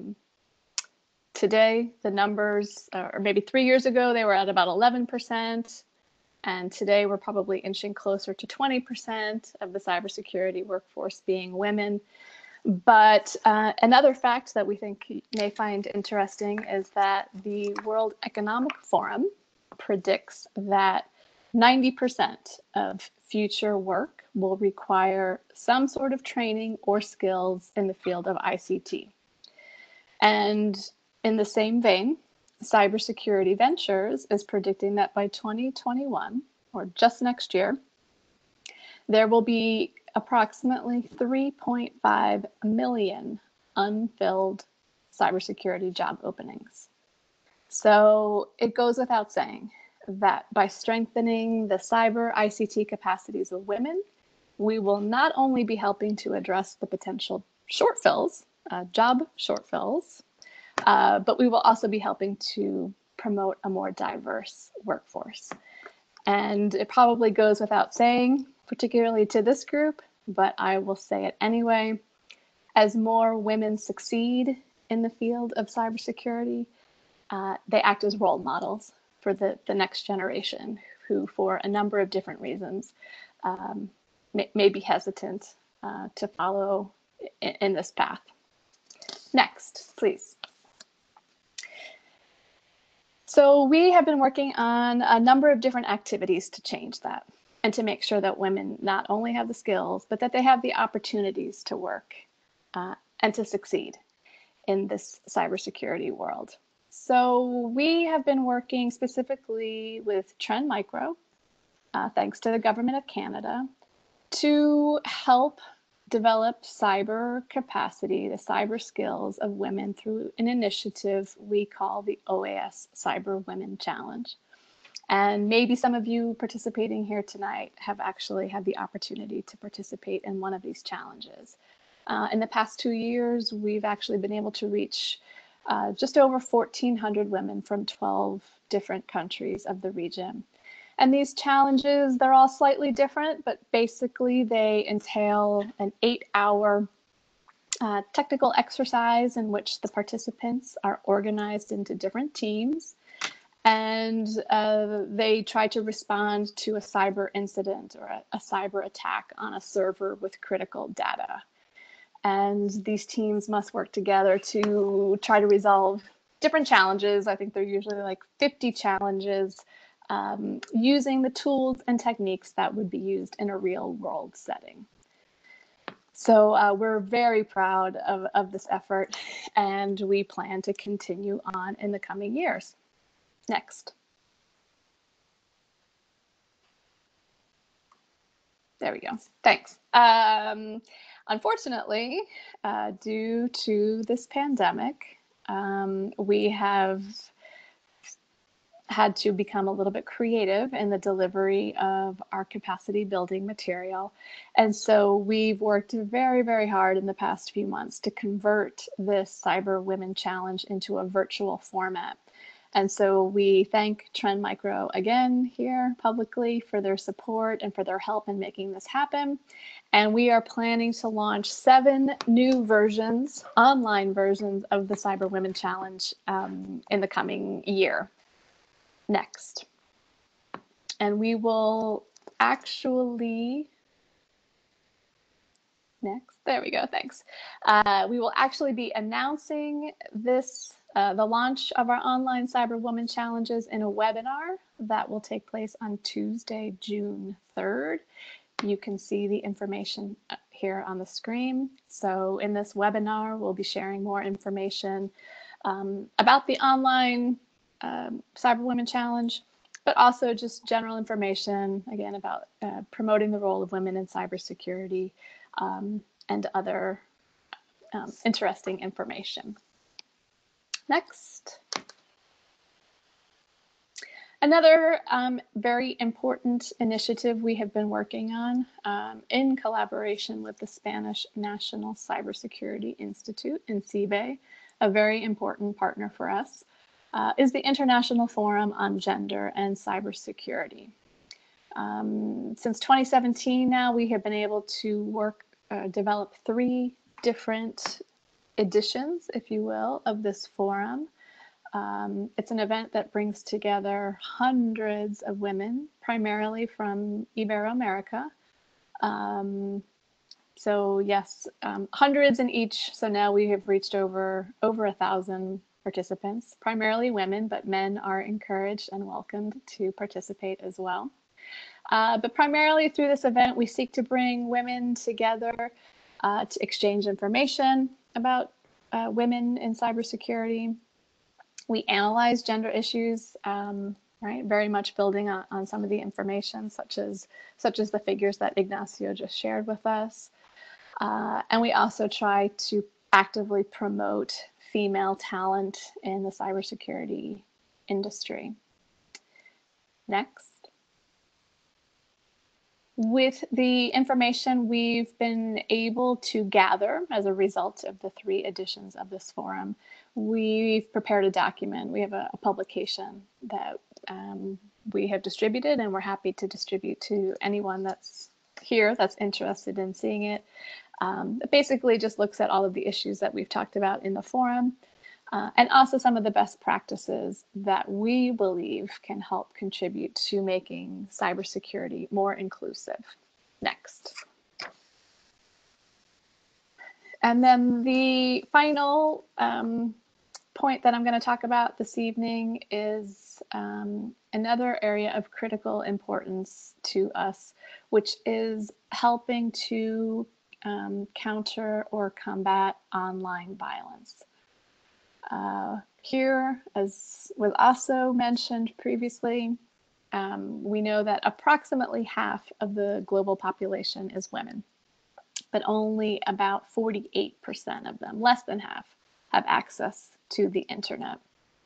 today the numbers, or maybe 3 years ago, they were at about 11%. And today we're probably inching closer to 20% of the cybersecurity workforce being women. But another fact that we think you may find interesting is that the World Economic Forum predicts that 90% of future work will require some sort of training or skills in the field of ICT. And in the same vein, Cybersecurity Ventures is predicting that by 2021, or just next year, there will be approximately 3.5 million unfilled cybersecurity job openings. So it goes without saying that by strengthening the cyber ICT capacities of women, we will not only be helping to address the potential shortfalls, job shortfalls, but we will also be helping to promote a more diverse workforce. And it probably goes without saying, particularly to this group, but I will say it anyway, as more women succeed in the field of cybersecurity, they act as role models for the next generation who, for a number of different reasons, may be hesitant to follow in this path. Next, please. So we have been working on a number of different activities to change that and to make sure that women not only have the skills, but that they have the opportunities to work and to succeed in this cybersecurity world. So we have been working specifically with Trend Micro, thanks to the Government of Canada, to help develop cyber capacity, the cyber skills of women through an initiative we call the OAS Cyber Women Challenge. And maybe some of you participating here tonight have actually had the opportunity to participate in one of these challenges. In the past 2 years, we've actually been able to reach just over 1,400 women from 12 different countries of the region. And these challenges, they're all slightly different, but basically they entail an 8-hour technical exercise in which the participants are organized into different teams. and they tried to respond to a cyber incident or a cyber attack on a server with critical data. And these teams must work together to try to resolve different challenges. I think they're usually like 50 challenges, using the tools and techniques that would be used in a real world setting. So we're very proud of this effort, and we plan to continue on in the coming years. Next. There we go. Thanks. Unfortunately, due to this pandemic, we have had to become a little bit creative in the delivery of our capacity building material. And so we've worked very, very hard in the past few months to convert this Cyber Women Challenge into a virtual format. And so we thank Trend Micro again here publicly for their support and for their help in making this happen. And we are planning to launch 7 new versions, online versions of the Cyber Women Challenge in the coming year. Next. And we will actually, next, there we go, thanks. We will actually be announcing this, the launch of our online Cyber Women Challenges in a webinar that will take place on Tuesday, June 3rd. You can see the information here on the screen. So in this webinar, we'll be sharing more information about the online Cyber Women Challenge, but also just general information, again, about promoting the role of women in cybersecurity and other interesting information. Next. Another very important initiative we have been working on in collaboration with the Spanish National Cybersecurity Institute in CIBE, a very important partner for us, is the International Forum on Gender and Cybersecurity. Since 2017 now, we have been able to develop 3 different editions, if you will, of this forum. It's an event that brings together hundreds of women, primarily from Iberoamerica. So yes, hundreds in each. So now we have reached over 1,000 participants, primarily women, but men are encouraged and welcomed to participate as well. But primarily through this event, we seek to bring women together to exchange information about women in cybersecurity. We analyze gender issues, right? Very much building on some of the information, such as the figures that Ignacio just shared with us. And we also try to actively promote female talent in the cybersecurity industry. Next. With the information we've been able to gather as a result of the 3 editions of this forum, we've prepared a document. We have a publication that we have distributed, and we're happy to distribute to anyone that's here that's interested in seeing it. It basically just looks at all of the issues that we've talked about in the forum, and also some of the best practices that we believe can help contribute to making cybersecurity more inclusive. Next. And then the final point that I'm going to talk about this evening is another area of critical importance to us, which is helping to counter or combat online violence. Here, as was also mentioned previously, we know that approximately half of the global population is women, but only about 48% of them, less than half, have access to the internet.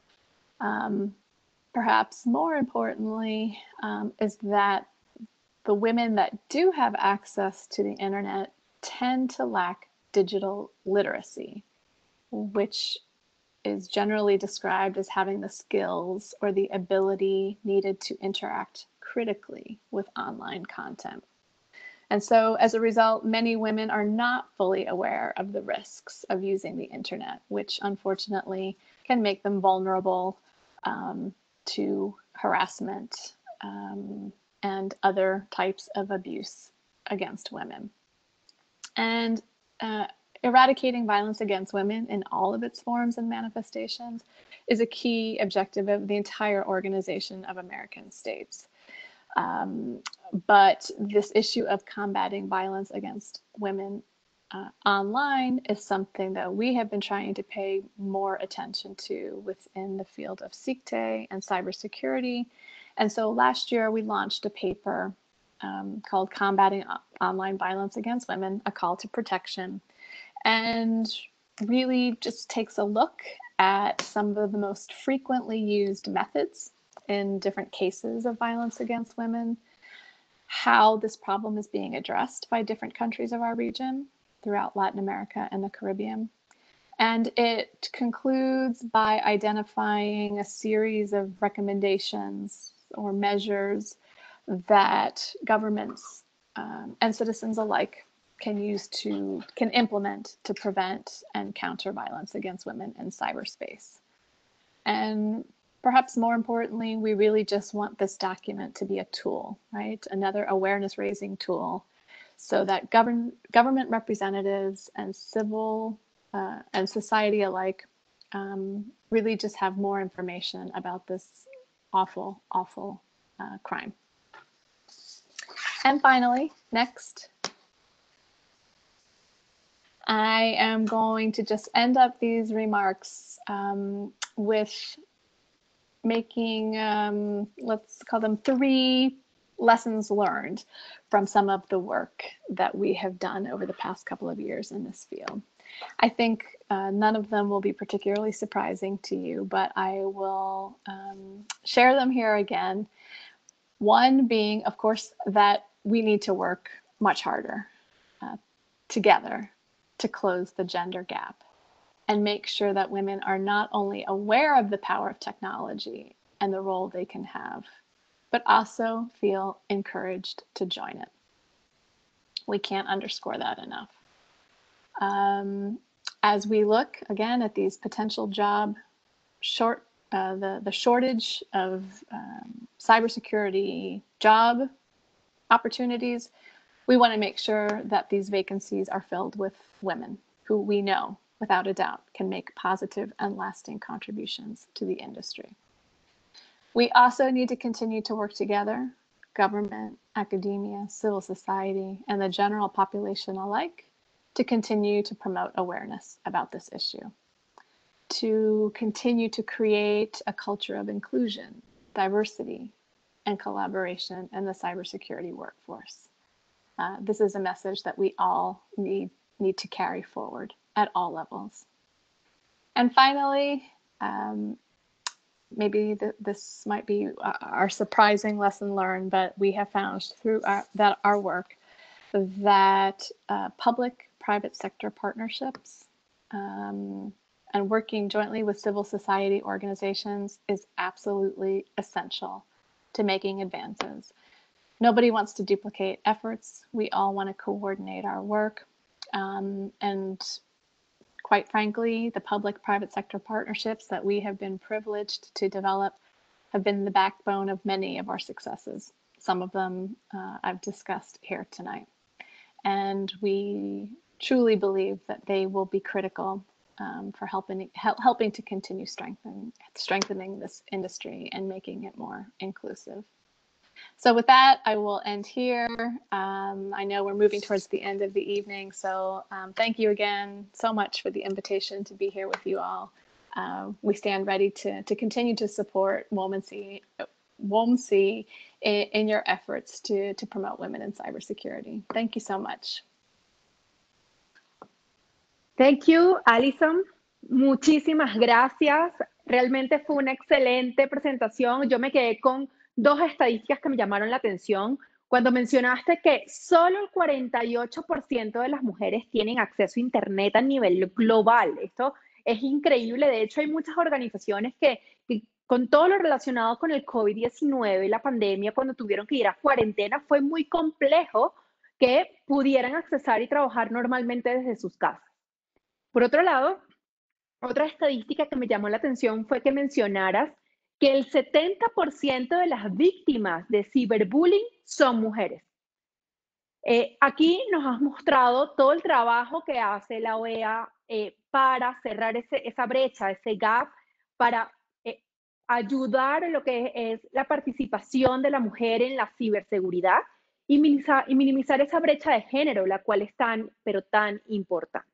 Perhaps more importantly is that the women that do have access to the internet tend to lack digital literacy, which is generally described as having the skills or the ability needed to interact critically with online content. And so as a result, many women are not fully aware of the risks of using the internet, which unfortunately can make them vulnerable to harassment and other types of abuse against women. And eradicating violence against women in all of its forms and manifestations is a key objective of the entire Organization of American States. But this issue of combating violence against women online is something that we have been trying to pay more attention to within the field of SIGTE and cybersecurity. And so last year we launched a paper called Combating Online Violence Against Women, A Call to Protection, and really just takes a look at some of the most frequently used methods in different cases of violence against women, how this problem is being addressed by different countries of our region throughout Latin America and the Caribbean. And it concludes by identifying a series of recommendations or measures that governments and citizens alike can implement to prevent and counter violence against women in cyberspace. And perhaps more importantly, we really just want this document to be a tool, right? Another awareness raising tool, so that government representatives and civil and society alike really just have more information about this awful, awful crime. And finally, next, I am going to just end up these remarks with making, let's call them 3 lessons learned from some of the work that we have done over the past couple of years in this field. I think none of them will be particularly surprising to you, but I will share them here again. One being, of course, that we need to work much harder together to close the gender gap and make sure that women are not only aware of the power of technology and the role they can have, but also feel encouraged to join it. We can't underscore that enough. As we look again at these potential job the shortage of cybersecurity job opportunities, we want to make sure that these vacancies are filled with women who we know, without a doubt, can make positive and lasting contributions to the industry. We also need to continue to work together, government, academia, civil society, and the general population alike, to continue to promote awareness about this issue, to continue to create a culture of inclusion, diversity, and collaboration in the cybersecurity workforce. This is a message that we all need to carry forward at all levels. And finally, maybe this might be our surprising lesson learned, but we have found through our work that public-private sector partnerships and working jointly with civil society organizations is absolutely essential to making advances. Nobody wants to duplicate efforts. We all want to coordinate our work. And quite frankly, the public-private sector partnerships that we have been privileged to develop have been the backbone of many of our successes. Some of them I've discussed here tonight. And we truly believe that they will be critical for helping to continue strengthening this industry and making it more inclusive. So with that, I will end here. I know we're moving towards the end of the evening, so thank you again so much for the invitation to be here with you all. We stand ready to continue to support WOMC in your efforts to promote women in cybersecurity. Thank you so much. Thank you, Alison. Muchísimas gracias. Realmente fue una excelente presentación. Yo me quedé con 2 estadísticas que me llamaron la atención. Cuando mencionaste que solo el 48% de las mujeres tienen acceso a Internet a nivel global. Esto es increíble. De hecho, hay muchas organizaciones que con todo lo relacionado con el COVID-19 y la pandemia, cuando tuvieron que ir a cuarentena, fue muy complejo que pudieran accesar y trabajar normalmente desde sus casas. Por otro lado, otra estadística que me llamó la atención fue que mencionaras que el 70% de las víctimas de ciberbullying son mujeres. Aquí nos has mostrado todo el trabajo que hace la OEA para cerrar esa brecha, ese gap, para ayudar en lo que es la participación de la mujer en la ciberseguridad y minimizar esa brecha de género, la cual es tan, pero tan importante.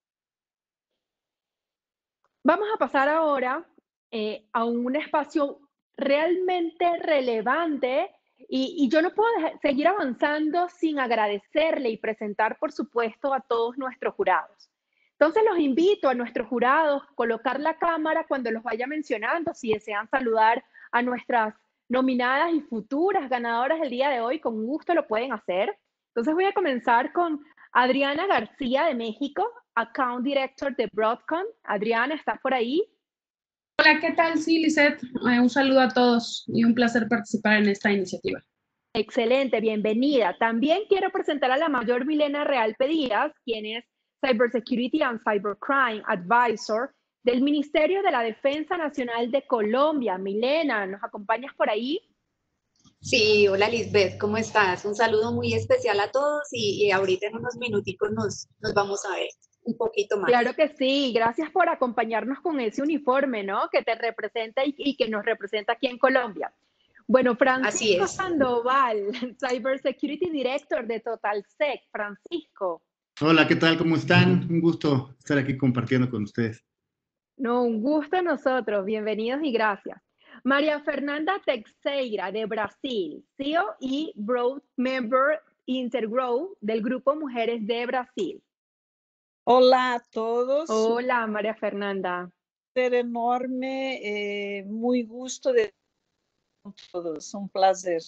Vamos a pasar ahora a un espacio realmente relevante y yo no puedo seguir avanzando sin agradecerle y presentar, por supuesto, a todos nuestros jurados. Entonces los invito a nuestros jurados a colocar la cámara cuando los vaya mencionando, si desean saludar a nuestras nominadas y futuras ganadoras del día de hoy, con gusto lo pueden hacer. Entonces voy a comenzar con Adriana García de México, Account Director de Broadcom. Adriana, ¿estás por ahí? Hola, ¿qué tal? Sí, Lisette. Un saludo a todos y un placer participar en esta iniciativa. Excelente, bienvenida. También quiero presentar a la mayor Milena Real Díaz, quien es Cybersecurity and Cybercrime Advisor del Ministerio de la Defensa Nacional de Colombia. Milena, ¿nos acompañas por ahí? Sí, hola Lisbeth, ¿cómo estás? Un saludo muy especial a todos y ahorita en unos minuticos nos vamos a ver un poquito más. Claro que sí, gracias por acompañarnos con ese uniforme, ¿no? Que te representa y que nos representa aquí en Colombia. Bueno, Francisco Sandoval, Cybersecurity Director de TotalSec. Francisco. Hola, ¿qué tal? ¿Cómo están? Un gusto estar aquí compartiendo con ustedes. No, un gusto a nosotros. Bienvenidos y gracias. María Fernanda Teixeira, de Brasil, CEO y Board Member Intergrow del Grupo Mujeres de Brasil. Hola a todos. Hola, María Fernanda. Un placer enorme, muy gusto de todos, un placer.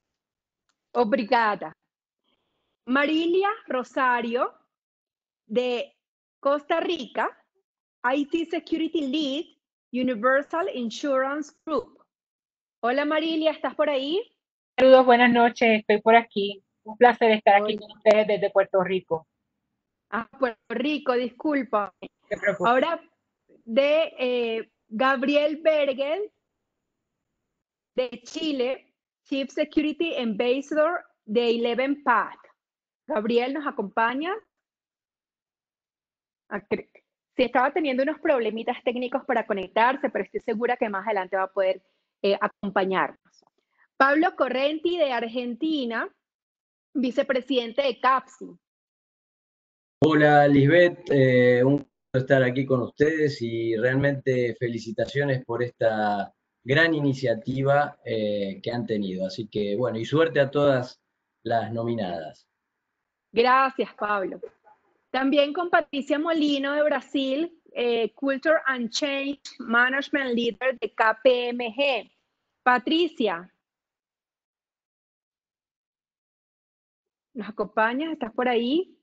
Obrigada. Marilia Rosario, de Costa Rica, IT Security Lead, Universal Insurance Group. Hola Marilia, ¿estás por ahí? Saludos, buenas noches, estoy por aquí. Un placer estar aquí con ustedes desde Puerto Rico. Ah, Puerto Rico, disculpa. Ahora de Gabriel Bergel, de Chile, Chief Security Ambassador de 11path. Gabriel, ¿nos acompaña? Sí, estaba teniendo unos problemitas técnicos para conectarse, pero estoy segura que más adelante va a poder acompañarnos. Pablo Correnti, de Argentina, vicepresidente de CAPSI. Hola, Lisbeth, un gusto estar aquí con ustedes y realmente felicitaciones por esta gran iniciativa que han tenido. Así que, bueno, y suerte a todas las nominadas. Gracias, Pablo. También con Patricia Molino de Brasil, Culture and Change Management Leader de KPMG. Patricia, ¿nos acompañas? ¿Estás por ahí?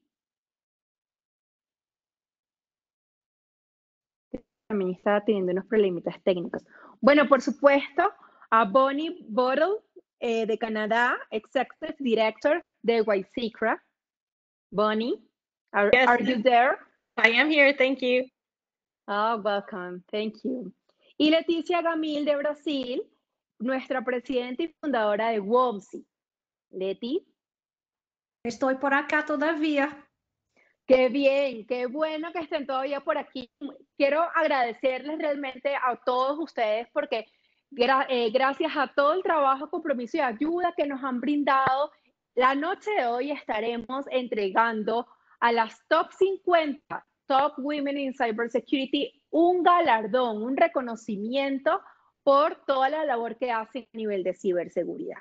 También estaba teniendo unos problemitas técnicos. Bueno, por supuesto, a Bonnie Bottle de Canadá, Executive Director de Ysecra. Bonnie, are you there? I am here, thank you. Oh, welcome, thank you. Y Leticia Gamil de Brasil, nuestra presidenta y fundadora de WOMSI. Leti. Estoy por acá todavía. Qué bien, qué bueno que estén todavía por aquí. Quiero agradecerles realmente a todos ustedes porque gracias a todo el trabajo, compromiso y ayuda que nos han brindado, la noche de hoy estaremos entregando a las top 50 Top Women in Cybersecurity un galardón, un reconocimiento por toda la labor que hacen a nivel de ciberseguridad.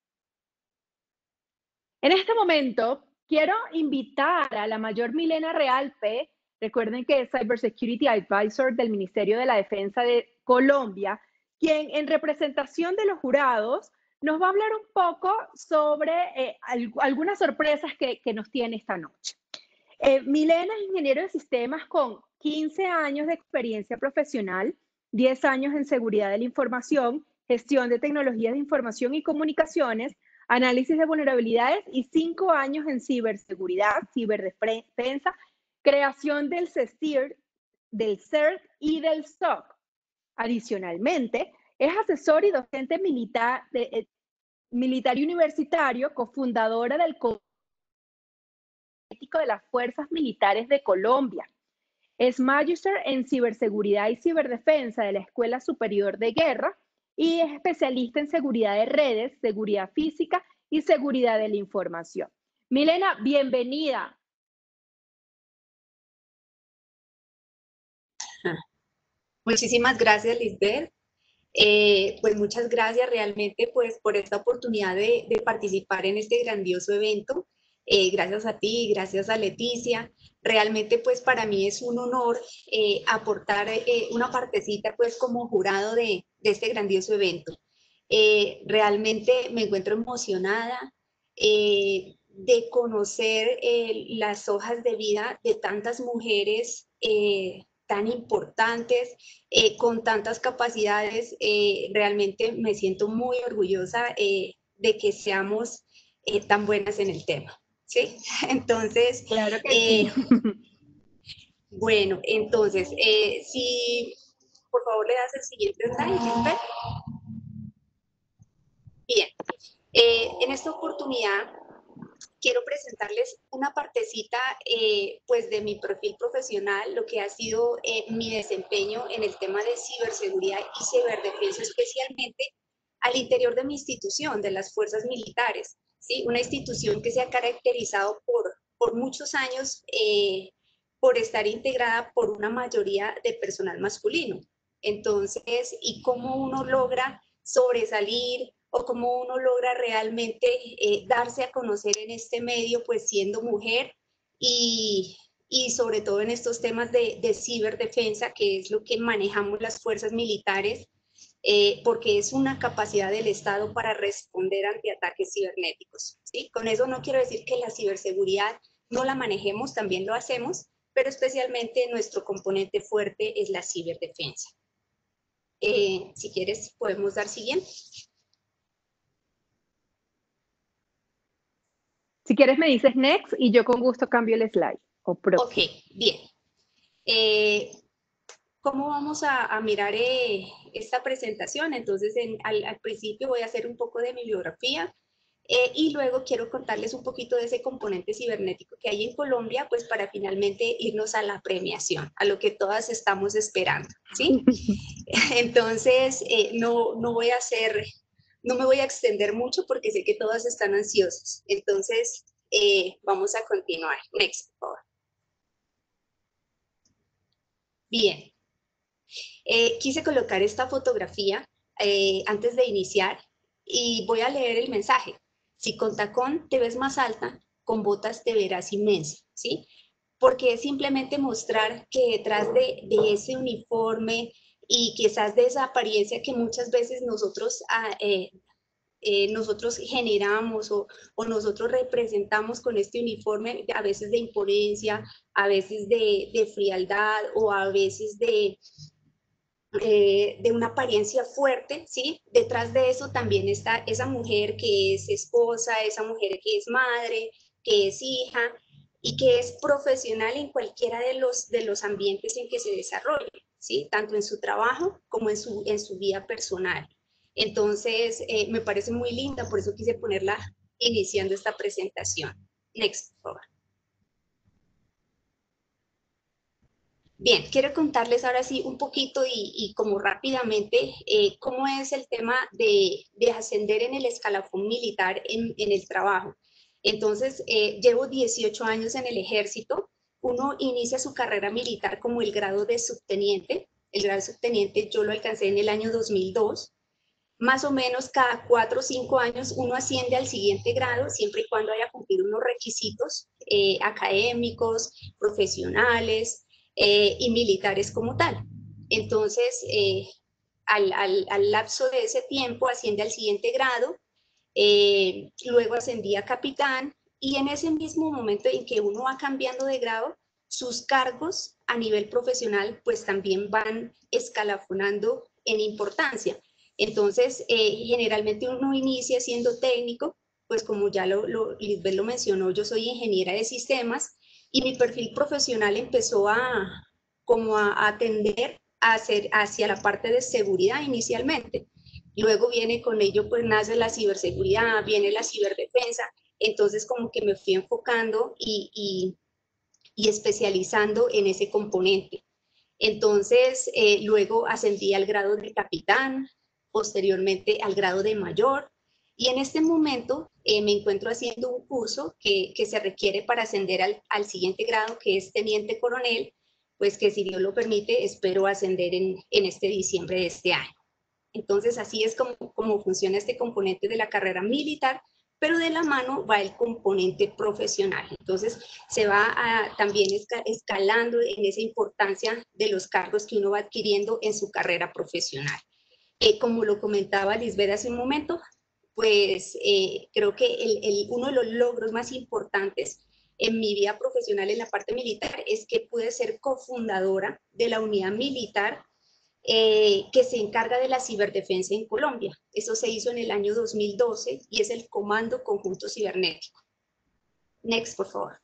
En este momento, quiero invitar a la mayor Milena Realpe, recuerden que es Cybersecurity Advisor del Ministerio de la Defensa de Colombia, quien en representación de los jurados nos va a hablar un poco sobre algunas sorpresas que nos tiene esta noche. Milena es ingeniero de sistemas con 15 años de experiencia profesional, 10 años en seguridad de la información, gestión de tecnologías de información y comunicaciones, análisis de vulnerabilidades y 5 años en ciberseguridad, ciberdefensa, creación del CERT y del SOC. Adicionalmente, Es asesor y docente militar, militar y universitario, cofundadora del Código Ético de las Fuerzas Militares de Colombia. Es magíster en ciberseguridad y ciberdefensa de la Escuela Superior de Guerra y es especialista en seguridad de redes, seguridad física y seguridad de la información. Milena, bienvenida. Muchísimas gracias, Lisbeth. Pues muchas gracias realmente pues, por esta oportunidad de participar en este grandioso evento. Gracias a ti, gracias a Leticia. Realmente pues para mí es un honor aportar una partecita pues como jurado de este grandioso evento. Realmente me encuentro emocionada de conocer las hojas de vida de tantas mujeres tan importantes, con tantas capacidades. Realmente me siento muy orgullosa de que seamos tan buenas en el tema, ¿sí? Entonces, claro que sí. Bueno, entonces, si por favor le das el siguiente slide. Bien, en esta oportunidad quiero presentarles una partecita pues de mi perfil profesional, lo que ha sido mi desempeño en el tema de ciberseguridad y ciberdefensa, especialmente al interior de mi institución, de las fuerzas militares, ¿sí? Una institución que se ha caracterizado por muchos años por estar integrada por una mayoría de personal masculino. Entonces, ¿y cómo uno logra sobresalir o cómo uno logra realmente darse a conocer en este medio, pues siendo mujer y sobre todo en estos temas de ciberdefensa, que es lo que manejamos las fuerzas militares, porque es una capacidad del Estado para responder ante ataques cibernéticos, ¿sí? Con eso no quiero decir que la ciberseguridad no la manejemos, también lo hacemos, pero especialmente nuestro componente fuerte es la ciberdefensa. Si quieres, podemos dar siguiente. Si quieres me dices next y yo con gusto cambio el slide. Ok, bien. ¿Cómo vamos a mirar esta presentación? Entonces, al principio voy a hacer un poco de mi biografía y luego quiero contarles un poquito de ese componente cibernético que hay en Colombia, pues para finalmente irnos a la premiación, a lo que todas estamos esperando, ¿sí? Entonces, no me voy a extender mucho porque sé que todas están ansiosas. Entonces, vamos a continuar. Next, por favor. Bien. Quise colocar esta fotografía antes de iniciar y voy a leer el mensaje. Si con tacón te ves más alta, con botas te verás inmensa, ¿sí? Porque es simplemente mostrar que detrás de ese uniforme y quizás de esa apariencia que muchas veces nosotros generamos o nosotros representamos con este uniforme, a veces de imponencia, a veces de frialdad o a veces de una apariencia fuerte, ¿sí? Detrás de eso también está esa mujer que es esposa, esa mujer que es madre, que es hija y que es profesional en cualquiera de los ambientes en que se desarrolla, ¿sí? Tanto en su trabajo como en su vida personal. Entonces, me parece muy linda, por eso quise ponerla iniciando esta presentación. Next, por favor. Bien, quiero contarles ahora sí un poquito y como rápidamente cómo es el tema de ascender en el escalafón militar en el trabajo. Entonces, llevo 18 años en el ejército. Uno inicia su carrera militar como el grado de subteniente. El grado de subteniente yo lo alcancé en el año 2002. Más o menos cada 4 o 5 años uno asciende al siguiente grado, siempre y cuando haya cumplido unos requisitos académicos, profesionales, y militares como tal. Entonces, al lapso de ese tiempo asciende al siguiente grado, luego ascendí a capitán y en ese mismo momento en que uno va cambiando de grado, sus cargos a nivel profesional pues también van escalafonando en importancia. Entonces, generalmente uno inicia siendo técnico, pues como ya Lisbeth lo mencionó, yo soy ingeniera de sistemas, y mi perfil profesional empezó a atender hacia la parte de seguridad inicialmente. Luego viene con ello, pues nace la ciberseguridad, viene la ciberdefensa, entonces como que me fui enfocando y especializando en ese componente. Entonces, luego ascendí al grado de capitán, posteriormente al grado de mayor, y en este momento me encuentro haciendo un curso que se requiere para ascender al siguiente grado, que es teniente coronel, pues que si Dios lo permite, espero ascender en este diciembre de este año. Entonces, así es como funciona este componente de la carrera militar, pero de la mano va el componente profesional. Entonces, se va también escalando en esa importancia de los cargos que uno va adquiriendo en su carrera profesional. Como lo comentaba Lisbeth hace un momento, pues creo que uno de los logros más importantes en mi vida profesional en la parte militar es que pude ser cofundadora de la unidad militar que se encarga de la ciberdefensa en Colombia. Eso se hizo en el año 2012 y es el Comando Conjunto Cibernético. Next, por favor.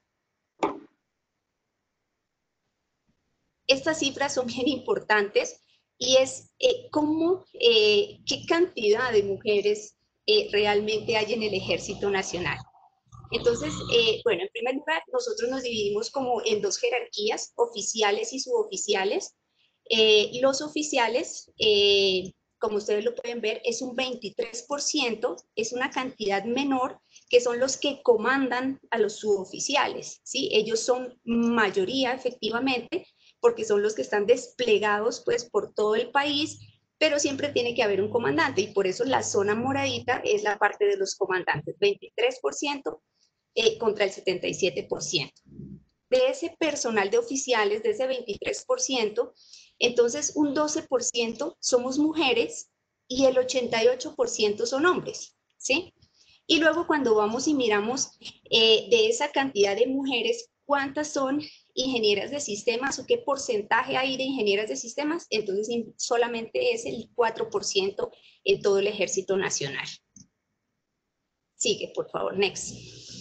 Estas cifras son bien importantes y es qué cantidad de mujeres realmente hay en el Ejército Nacional. Entonces, bueno, en primer lugar, nosotros nos dividimos como en dos jerarquías, oficiales y suboficiales. Los oficiales, como ustedes lo pueden ver, es un 23%, es una cantidad menor, que son los que comandan a los suboficiales, ¿sí? Ellos son mayoría, efectivamente, porque son los que están desplegados, pues, por todo el país, pero siempre tiene que haber un comandante, y por eso la zona moradita es la parte de los comandantes, 23% contra el 77%. De ese personal de oficiales, de ese 23%, entonces un 12% somos mujeres y el 88% son hombres, ¿sí? Y luego cuando vamos y miramos de esa cantidad de mujeres, ¿cuántas son ingenieras de sistemas o qué porcentaje hay de ingenieras de sistemas? Entonces solamente es el 4% en todo el Ejército Nacional. Sigue, por favor, next.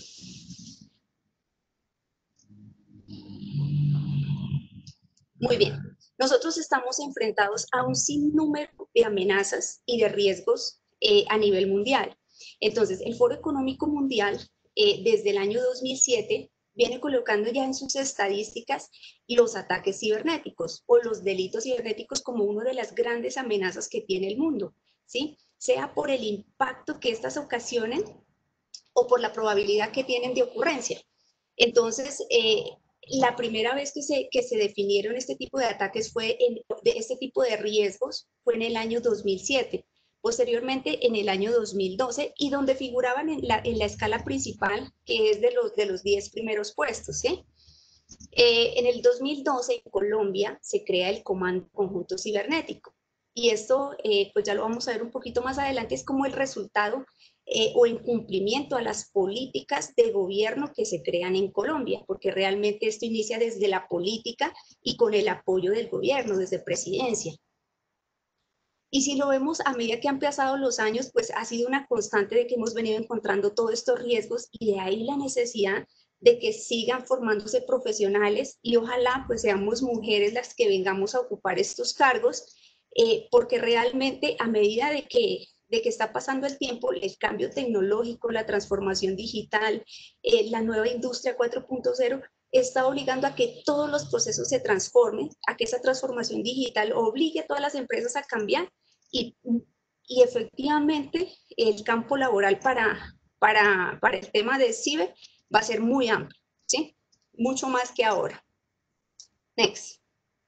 Muy bien. Nosotros estamos enfrentados a un sinnúmero de amenazas y de riesgos a nivel mundial. Entonces, el Foro Económico Mundial, desde el año 2007, viene colocando ya en sus estadísticas los ataques cibernéticos o los delitos cibernéticos como una de las grandes amenazas que tiene el mundo, ¿sí? Sea por el impacto que estas ocasionen o por la probabilidad que tienen de ocurrencia. Entonces, la primera vez que se definieron este tipo de ataques este tipo de riesgos fue en el año 2007, posteriormente en el año 2012 y donde figuraban en la escala principal, que es de los 10 primeros puestos, ¿sí? En el 2012 en Colombia se crea el Comando Conjunto Cibernético y esto, pues ya lo vamos a ver un poquito más adelante, es como el resultado o en cumplimiento a las políticas de gobierno que se crean en Colombia, porque realmente esto inicia desde la política y con el apoyo del gobierno, desde presidencia. Y si lo vemos a medida que han pasado los años, pues ha sido una constante de que hemos venido encontrando todos estos riesgos y de ahí la necesidad de que sigan formándose profesionales y ojalá pues seamos mujeres las que vengamos a ocupar estos cargos, porque realmente a medida de que está pasando el tiempo, el cambio tecnológico, la transformación digital, la nueva industria 4.0 está obligando a que todos los procesos se transformen, a que esa transformación digital obligue a todas las empresas a cambiar y efectivamente el campo laboral para el tema de ciber va a ser muy amplio, ¿sí? Mucho más que ahora. Next.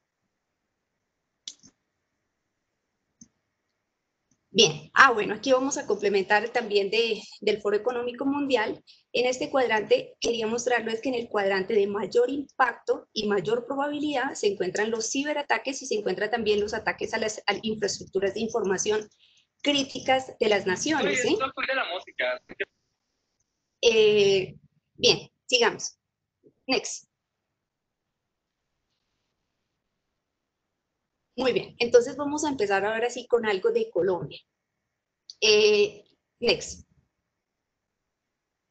Bien, bueno, aquí vamos a complementar también del Foro Económico Mundial. En este cuadrante quería mostrarles que en el cuadrante de mayor impacto y mayor probabilidad se encuentran los ciberataques y se encuentran también los ataques a las infraestructuras de información críticas de las naciones, ¿sí? Bien, sigamos. Next. Muy bien, entonces vamos a empezar ahora sí con algo de Colombia. Next.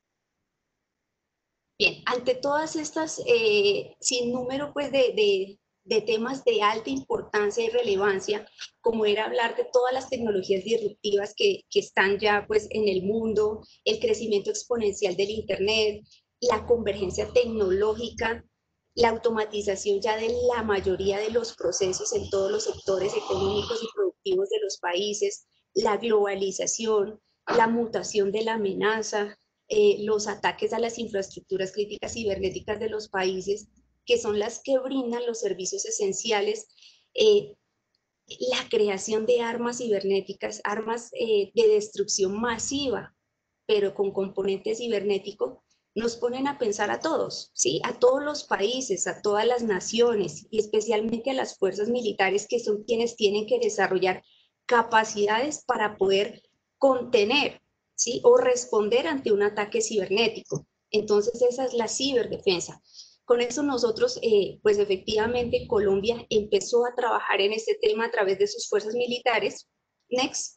Bien, ante todas estas sin número pues, de de temas de alta importancia y relevancia, como era hablar de todas las tecnologías disruptivas que están ya pues en el mundo, el crecimiento exponencial del Internet, la convergencia tecnológica, la automatización ya de la mayoría de los procesos en todos los sectores económicos y productivos de los países, la globalización, la mutación de la amenaza, los ataques a las infraestructuras críticas cibernéticas de los países, que son las que brindan los servicios esenciales, la creación de armas cibernéticas, armas de destrucción masiva, pero con componente cibernético, nos ponen a pensar a todos, ¿sí? A todos los países, a todas las naciones y especialmente a las fuerzas militares, que son quienes tienen que desarrollar capacidades para poder contener, ¿sí? O responder ante un ataque cibernético. Entonces esa es la ciberdefensa. Con eso nosotros, pues efectivamente Colombia empezó a trabajar en este tema a través de sus fuerzas militares. Next.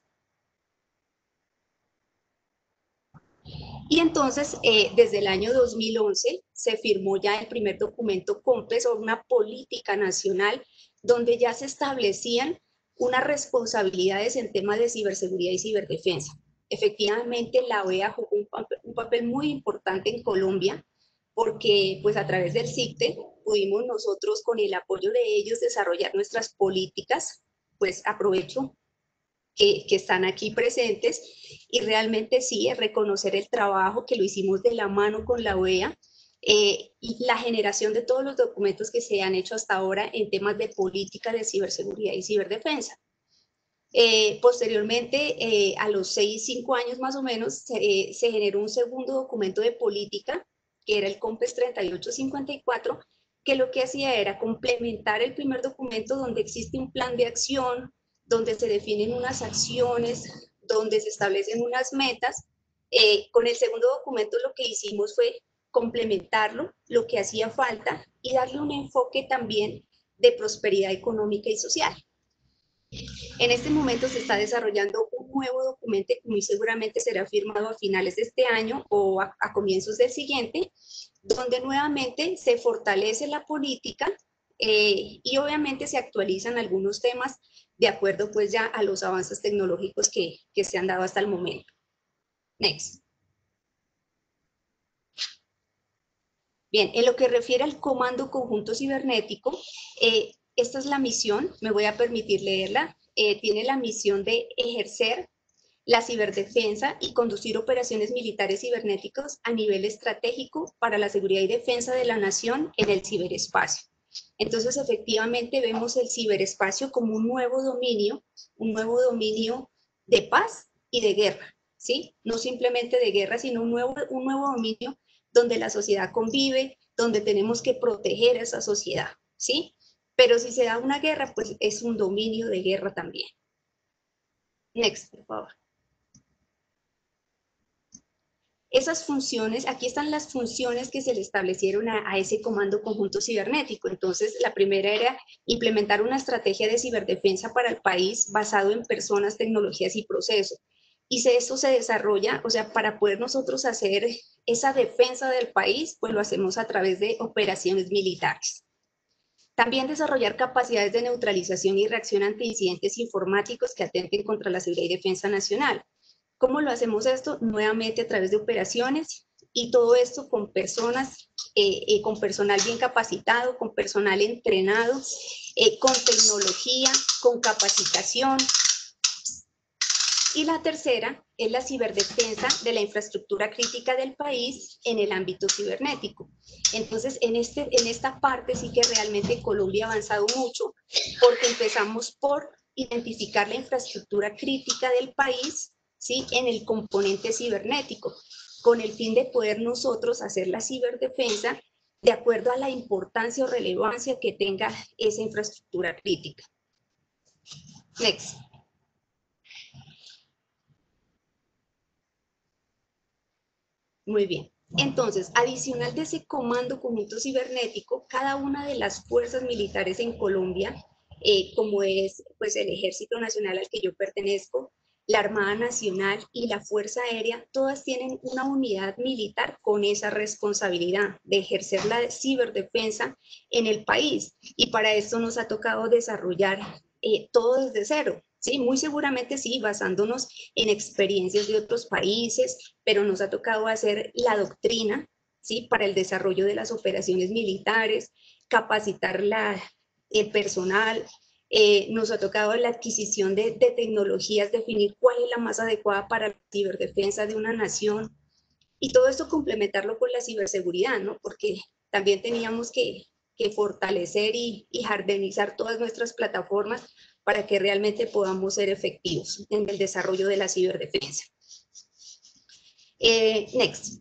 Y entonces, desde el año 2011, se firmó ya el primer documento COMPES, o una política nacional, donde ya se establecían unas responsabilidades en temas de ciberseguridad y ciberdefensa. Efectivamente, la OEA jugó un papel muy importante en Colombia, porque pues a través del CICTE pudimos nosotros, con el apoyo de ellos, desarrollar nuestras políticas. Pues aprovecho que están aquí presentes, y realmente sí, es reconocer el trabajo que lo hicimos de la mano con la OEA, y la generación de todos los documentos que se han hecho hasta ahora en temas de política de ciberseguridad y ciberdefensa. Posteriormente, a los 5 años más o menos, se generó un segundo documento de política, que era el COMPES 3854, que lo que hacía era complementar el primer documento, donde existe un plan de acción, donde se definen unas acciones, donde se establecen unas metas. Con el segundo documento lo que hicimos fue complementarlo, lo que hacía falta, y darle un enfoque también de prosperidad económica y social. En este momento se está desarrollando un nuevo documento que muy seguramente será firmado a finales de este año o a comienzos del siguiente, donde nuevamente se fortalece la política, y obviamente se actualizan algunos temas de acuerdo pues ya a los avances tecnológicos que se han dado hasta el momento. Next. Bien, en lo que refiere al Comando Conjunto Cibernético, esta es la misión, me voy a permitir leerla. Tiene la misión de ejercer la ciberdefensa y conducir operaciones militares cibernéticos a nivel estratégico para la seguridad y defensa de la nación en el ciberespacio. Entonces, efectivamente, vemos el ciberespacio como un nuevo dominio de paz y de guerra, ¿sí? No simplemente de guerra, sino un nuevo dominio donde la sociedad convive, donde tenemos que proteger a esa sociedad, ¿sí? Pero si se da una guerra, pues es un dominio de guerra también. Next, por favor. Esas funciones, aquí están las funciones que se le establecieron a ese Comando Conjunto Cibernético. Entonces, la primera era implementar una estrategia de ciberdefensa para el país basado en personas, tecnologías y procesos. Y si esto se desarrolla, o sea, para poder nosotros hacer esa defensa del país, pues lo hacemos a través de operaciones militares. También desarrollar capacidades de neutralización y reacción ante incidentes informáticos que atenten contra la seguridad y defensa nacional. ¿Cómo lo hacemos esto? Nuevamente a través de operaciones, y todo esto con personas, con personal bien capacitado, con personal entrenado, con tecnología, con capacitación. Y la tercera es la ciberdefensa de la infraestructura crítica del país en el ámbito cibernético. Entonces, en esta parte sí que realmente Colombia ha avanzado mucho, porque empezamos por identificar la infraestructura crítica del país, ¿sí? En el componente cibernético, con el fin de poder nosotros hacer la ciberdefensa de acuerdo a la importancia o relevancia que tenga esa infraestructura crítica. Next. Muy bien. Entonces, adicional de ese Comando Conjunto Cibernético, cada una de las fuerzas militares en Colombia, como es pues el Ejército Nacional al que yo pertenezco, la Armada Nacional y la Fuerza Aérea, todas tienen una unidad militar con esa responsabilidad de ejercer la ciberdefensa en el país. Y para esto nos ha tocado desarrollar todo desde cero. Sí, muy seguramente sí, basándonos en experiencias de otros países, pero nos ha tocado hacer la doctrina, ¿sí? Para el desarrollo de las operaciones militares, capacitar el personal, nos ha tocado la adquisición de tecnologías, definir cuál es la más adecuada para la ciberdefensa de una nación, y todo esto complementarlo con la ciberseguridad, ¿no? Porque también teníamos que fortalecer y jardinizar todas nuestras plataformas para que realmente podamos ser efectivos en el desarrollo de la ciberdefensa. Next.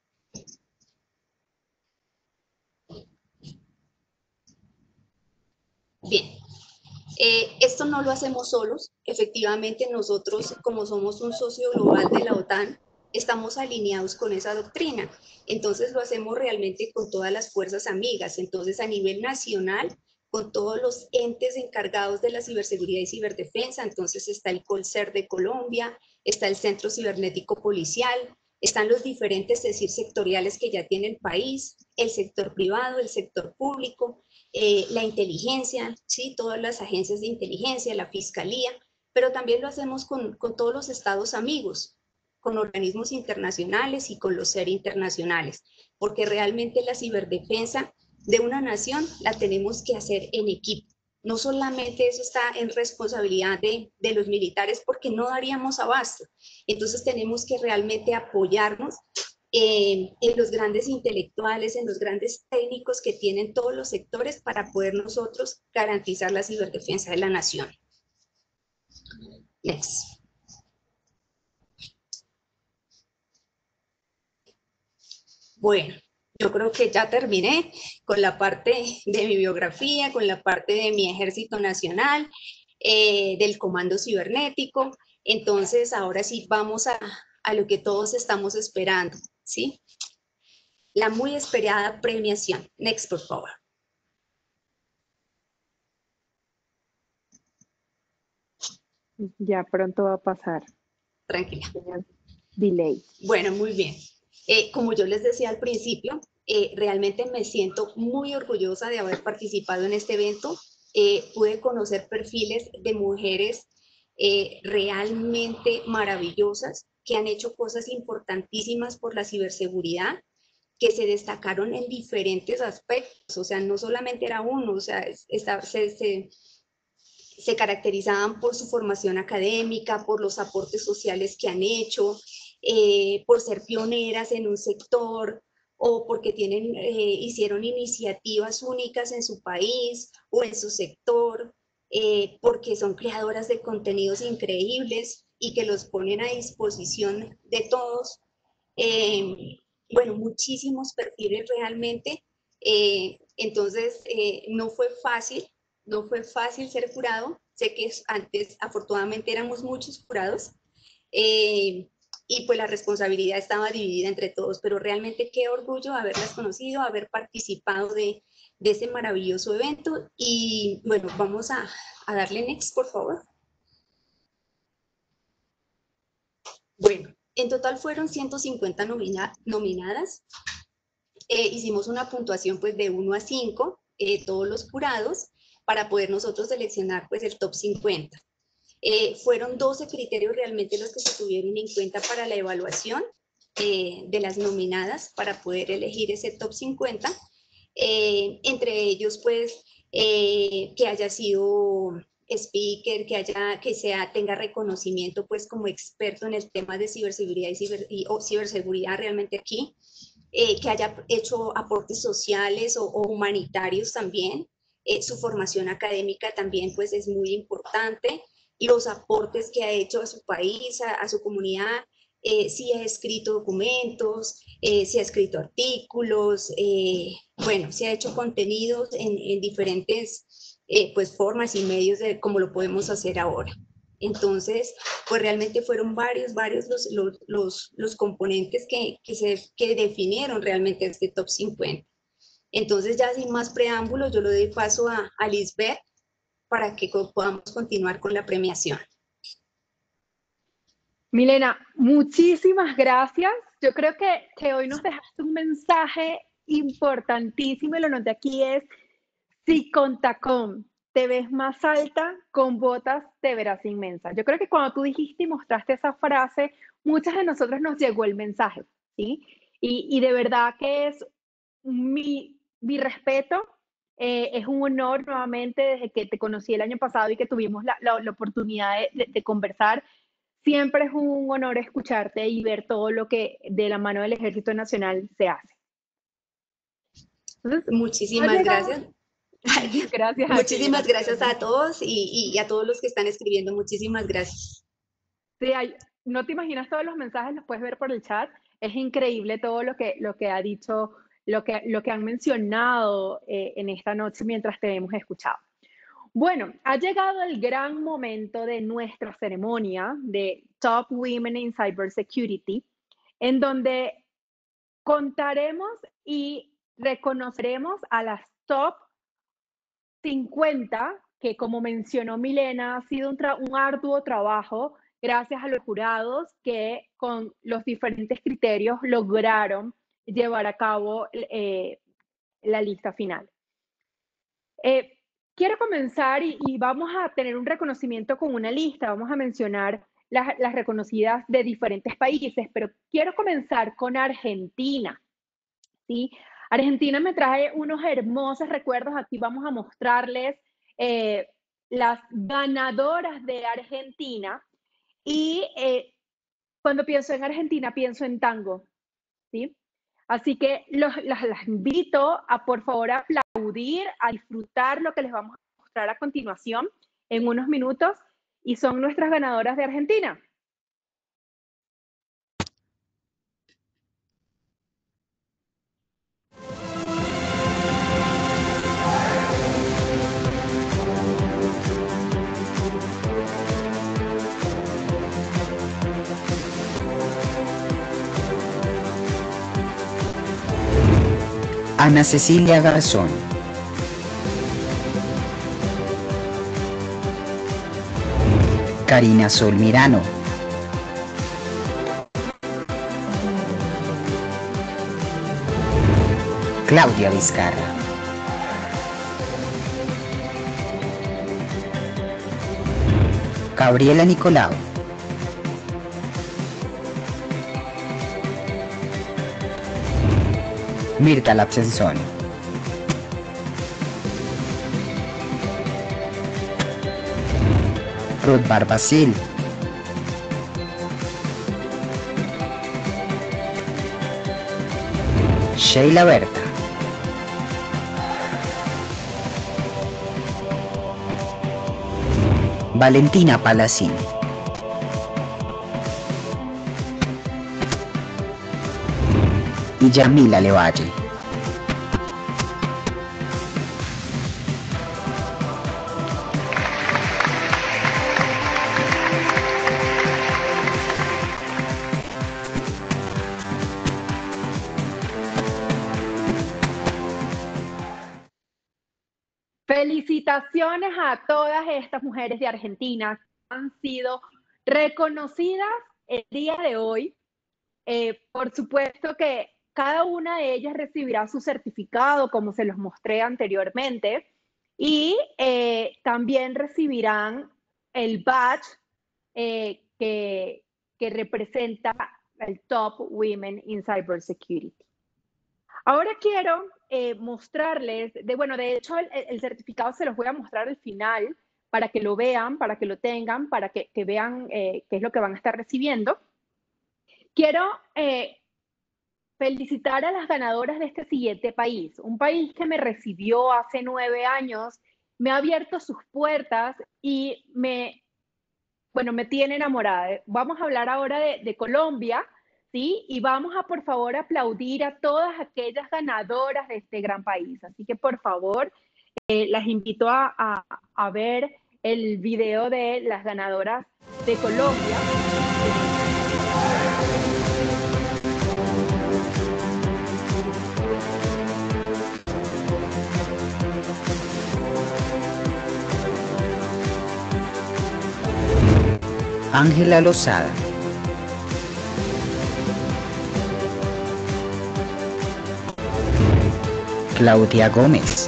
Bien. Esto no lo hacemos solos. Efectivamente, nosotros, como somos un socio global de la OTAN, estamos alineados con esa doctrina. Entonces, lo hacemos realmente con todas las fuerzas amigas. Entonces, a nivel nacional, con todos los entes encargados de la ciberseguridad y ciberdefensa. Entonces, está el COLCER de Colombia, está el Centro Cibernético Policial, están los diferentes CECIR sectoriales que ya tiene el país, el sector privado, el sector público, la inteligencia, ¿sí? Todas las agencias de inteligencia, la fiscalía, pero también lo hacemos con todos los estados amigos, con organismos internacionales y con los CER internacionales, porque realmente la ciberdefensa de una nación la tenemos que hacer en equipo. No solamente eso está en responsabilidad de los militares, porque no daríamos abasto. Entonces tenemos que realmente apoyarnos en los grandes intelectuales, en los grandes técnicos que tienen todos los sectores para poder nosotros garantizar la ciberdefensa de la nación. Next. Bueno, yo creo que ya terminé con la parte de mi biografía, con la parte de mi Ejército Nacional, del Comando Cibernético. Entonces, ahora sí vamos a lo que todos estamos esperando, ¿sí? La muy esperada premiación. Next, por favor. Ya pronto va a pasar. Tranquila. Delay. Bueno, muy bien. Como yo les decía al principio, realmente me siento muy orgullosa de haber participado en este evento. Pude conocer perfiles de mujeres realmente maravillosas que han hecho cosas importantísimas por la ciberseguridad, que se destacaron en diferentes aspectos. O sea, no solamente era uno, o sea, se caracterizaban por su formación académica, por los aportes sociales que han hecho, por ser pioneras en un sector, o porque hicieron iniciativas únicas en su país o en su sector, porque son creadoras de contenidos increíbles y que los ponen a disposición de todos. Bueno, muchísimos perfiles realmente. Entonces, no fue fácil ser jurado. Sé que antes, afortunadamente, éramos muchos jurados, y pues la responsabilidad estaba dividida entre todos, pero realmente qué orgullo haberlas conocido, haber participado de ese maravilloso evento. Y bueno, vamos a darle next, por favor. Bueno, en total fueron 150 nominadas. Hicimos una puntuación pues de 1 a 5, todos los jurados, para poder nosotros seleccionar pues el top 50. Fueron 12 criterios realmente los que se tuvieron en cuenta para la evaluación de las nominadas para poder elegir ese top 50. Entre ellos pues que haya sido speaker, tenga reconocimiento pues como experto en el tema de ciberseguridad o ciberseguridad realmente aquí, que haya hecho aportes sociales o humanitarios también. Su formación académica también pues es muy importante, los aportes que ha hecho a su país, a su comunidad, si ha escrito documentos, si ha escrito artículos, bueno, si ha hecho contenidos en diferentes pues formas y medios como lo podemos hacer ahora. Entonces, pues realmente fueron varios los componentes que definieron realmente este top 50. Entonces, ya sin más preámbulos, yo le doy paso a Lisbeth para que podamos continuar con la premiación. Milena, muchísimas gracias. Yo creo que hoy nos dejaste un mensaje importantísimo y lo noté aquí es, si con tacón te ves más alta, con botas te verás inmensa. Yo creo que cuando tú dijiste y mostraste esa frase, muchas de nosotros nos llegó el mensaje, ¿sí? Y de verdad que es mi respeto. Es un honor nuevamente desde que te conocí el año pasado y que tuvimos la oportunidad de conversar. Siempre es un honor escucharte y ver todo lo que de la mano del Ejército Nacional se hace. Entonces, muchísimas gracias. Gracias. Muchísimas gracias a todos y a todos los que están escribiendo. Muchísimas gracias. Sí, no te imaginas todos los mensajes, los puedes ver por el chat. Es increíble todo lo que ha dicho, lo que han mencionado en esta noche mientras te hemos escuchado. Bueno, ha llegado el gran momento de nuestra ceremonia de Top Women in Cybersecurity, en donde contaremos y reconoceremos a las top 50, que como mencionó Milena, ha sido un arduo trabajo gracias a los jurados que con los diferentes criterios lograron llevar a cabo la lista final. Quiero comenzar y vamos a tener un reconocimiento con una lista, vamos a mencionar las reconocidas de diferentes países, pero quiero comenzar con Argentina, ¿sí? Argentina me trae unos hermosos recuerdos, aquí vamos a mostrarles las ganadoras de Argentina y cuando pienso en Argentina pienso en tango, ¿sí? Así que las invito a, por favor, a aplaudir, a disfrutar lo que les vamos a mostrar a continuación en unos minutos y son nuestras ganadoras de Argentina. Ana Cecilia Garzón, Karina Sol Mirano, Claudia Vizcarra, Gabriela Nicolau, Mirta Lapsensón, Ruth Barbasil, Sheila Berta, Valentina Palacín, y Yamila Levalle. Felicitaciones a todas estas mujeres de Argentina que han sido reconocidas el día de hoy. Por supuesto que cada una de ellas recibirá su certificado, como se los mostré anteriormente, y también recibirán el badge que representa el Top Women in Cybersecurity. Ahora quiero mostrarles, de hecho el certificado se los voy a mostrar al final para que lo vean, para que lo tengan, para que vean qué es lo que van a estar recibiendo. Quiero felicitar a las ganadoras de este siguiente país, un país que me recibió hace 9 años, me ha abierto sus puertas y me tiene enamorada. Vamos a hablar ahora de Colombia, ¿sí? Y vamos a, por favor, aplaudir a todas aquellas ganadoras de este gran país. Así que, por favor, las invito a ver el video de las ganadoras de Colombia. Ángela Lozada, Claudia Gómez.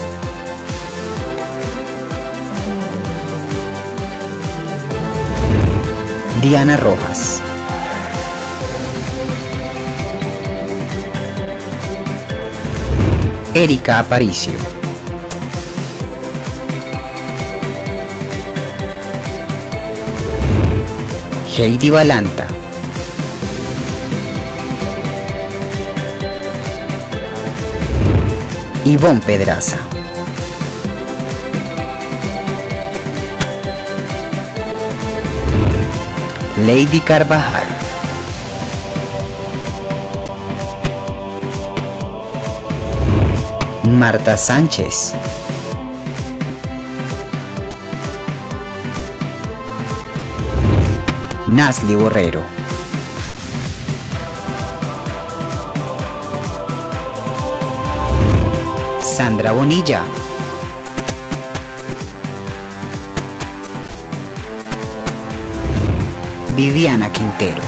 Diana Rojas. Erika Aparicio. Heidi Balanta. Ivonne Pedraza. Lady Carvajal. Marta Sánchez. Nasli Borrero. Sandra Bonilla. Viviana Quintero.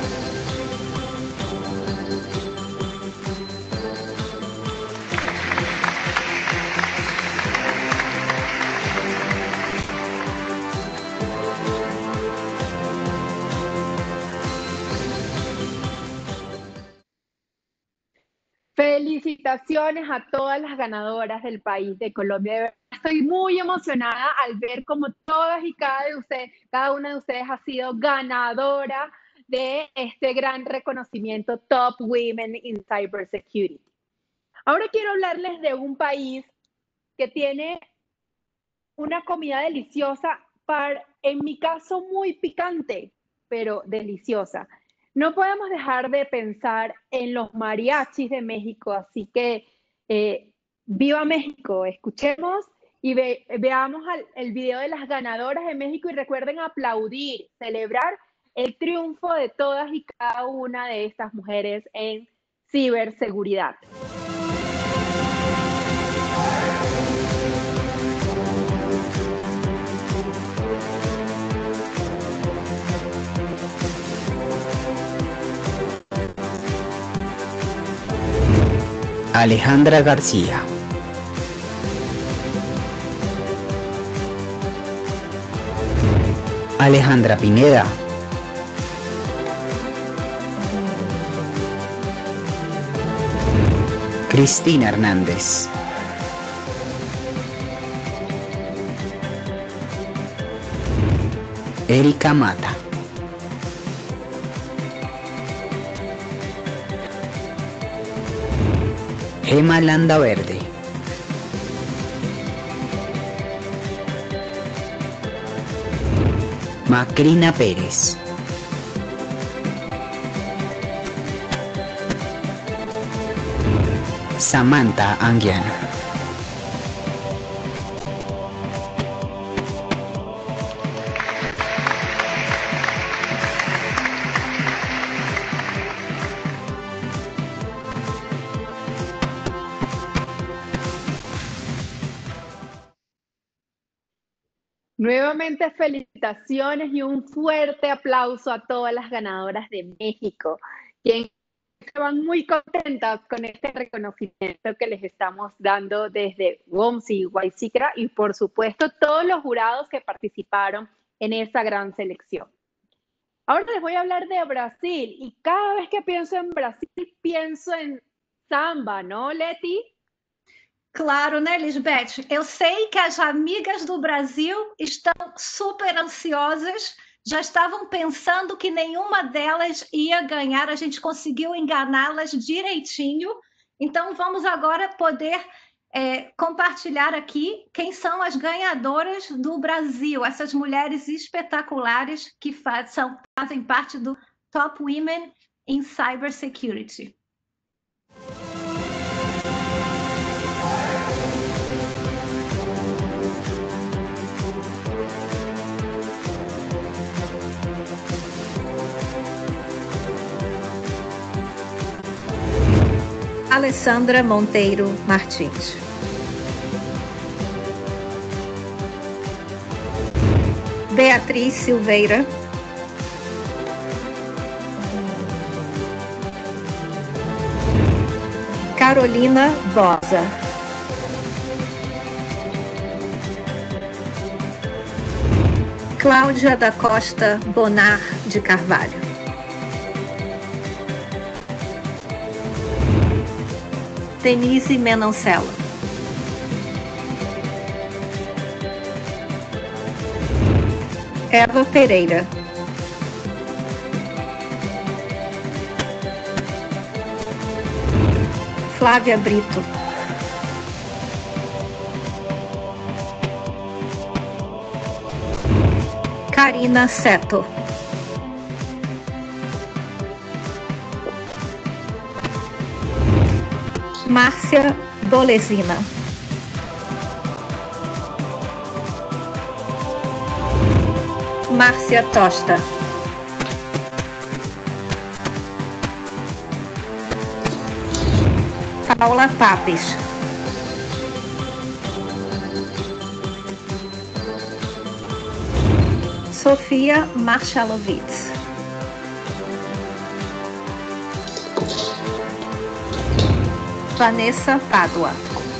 Felicitaciones a todas las ganadoras del país de Colombia. De verdad, estoy muy emocionada al ver cómo todas y cada una de ustedes ha sido ganadora de este gran reconocimiento Top Women in Cybersecurity. Ahora quiero hablarles de un país que tiene una comida deliciosa, en mi caso muy picante, pero deliciosa. No podemos dejar de pensar en los mariachis de México, así que ¡viva México! Escuchemos y veamos el video de las ganadoras de México y recuerden aplaudir, celebrar el triunfo de todas y cada una de estas mujeres en ciberseguridad. Alejandra García. Alejandra Pineda. Cristina Hernández. Erika Mata. Gemma Landaverde. Macrina Pérez. Samantha Anguiano. Nuevamente felicitaciones y un fuerte aplauso a todas las ganadoras de México, quienes estaban muy contentas con este reconocimiento que les estamos dando desde WOMSI, YCICRA y por supuesto todos los jurados que participaron en esa gran selección. Ahora les voy a hablar de Brasil y cada vez que pienso en Brasil pienso en samba, ¿no, Leti? Claro, né, Lisbeth? Eu sei que as amigas do Brasil estão super ansiosas, já estavam pensando que nenhuma delas ia ganhar, a gente conseguiu enganá-las direitinho. Então, vamos agora poder compartilhar aqui quem são as ganhadoras do Brasil, essas mulheres espetaculares que fazem parte do Top Women in Cybersecurity. Alessandra Monteiro Martins. Beatriz Silveira. Carolina Bosa. Cláudia da Costa Bonar de Carvalho. Denise Menancelo. Eva Pereira. Flávia Brito. Karina Seto. Márcia Dolezina. Márcia Tosta. Paula Papes. Sofia Marchalovitz. Vanessa Pádua.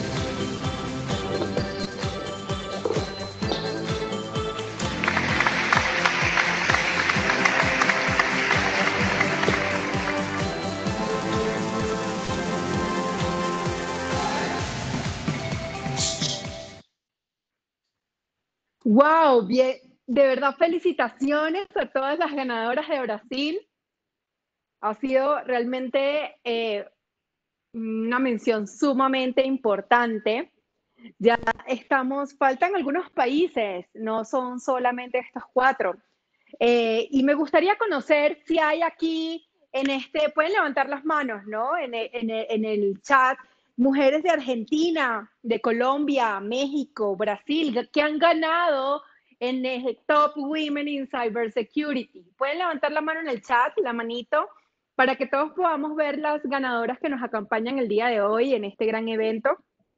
Wow, bien, de verdad felicitaciones a todas las ganadoras de Brasil. Ha sido realmente una mención sumamente importante. Ya faltan algunos países, no son solamente estos 4. Y me gustaría conocer si hay aquí pueden levantar las manos, ¿no? En el chat, mujeres de Argentina, de Colombia, México, Brasil, que han ganado en el Top Women in Cybersecurity. Pueden levantar la mano en el chat, la manito, para que todos podamos ver las ganadoras que nos acompañan el día de hoy en este gran evento.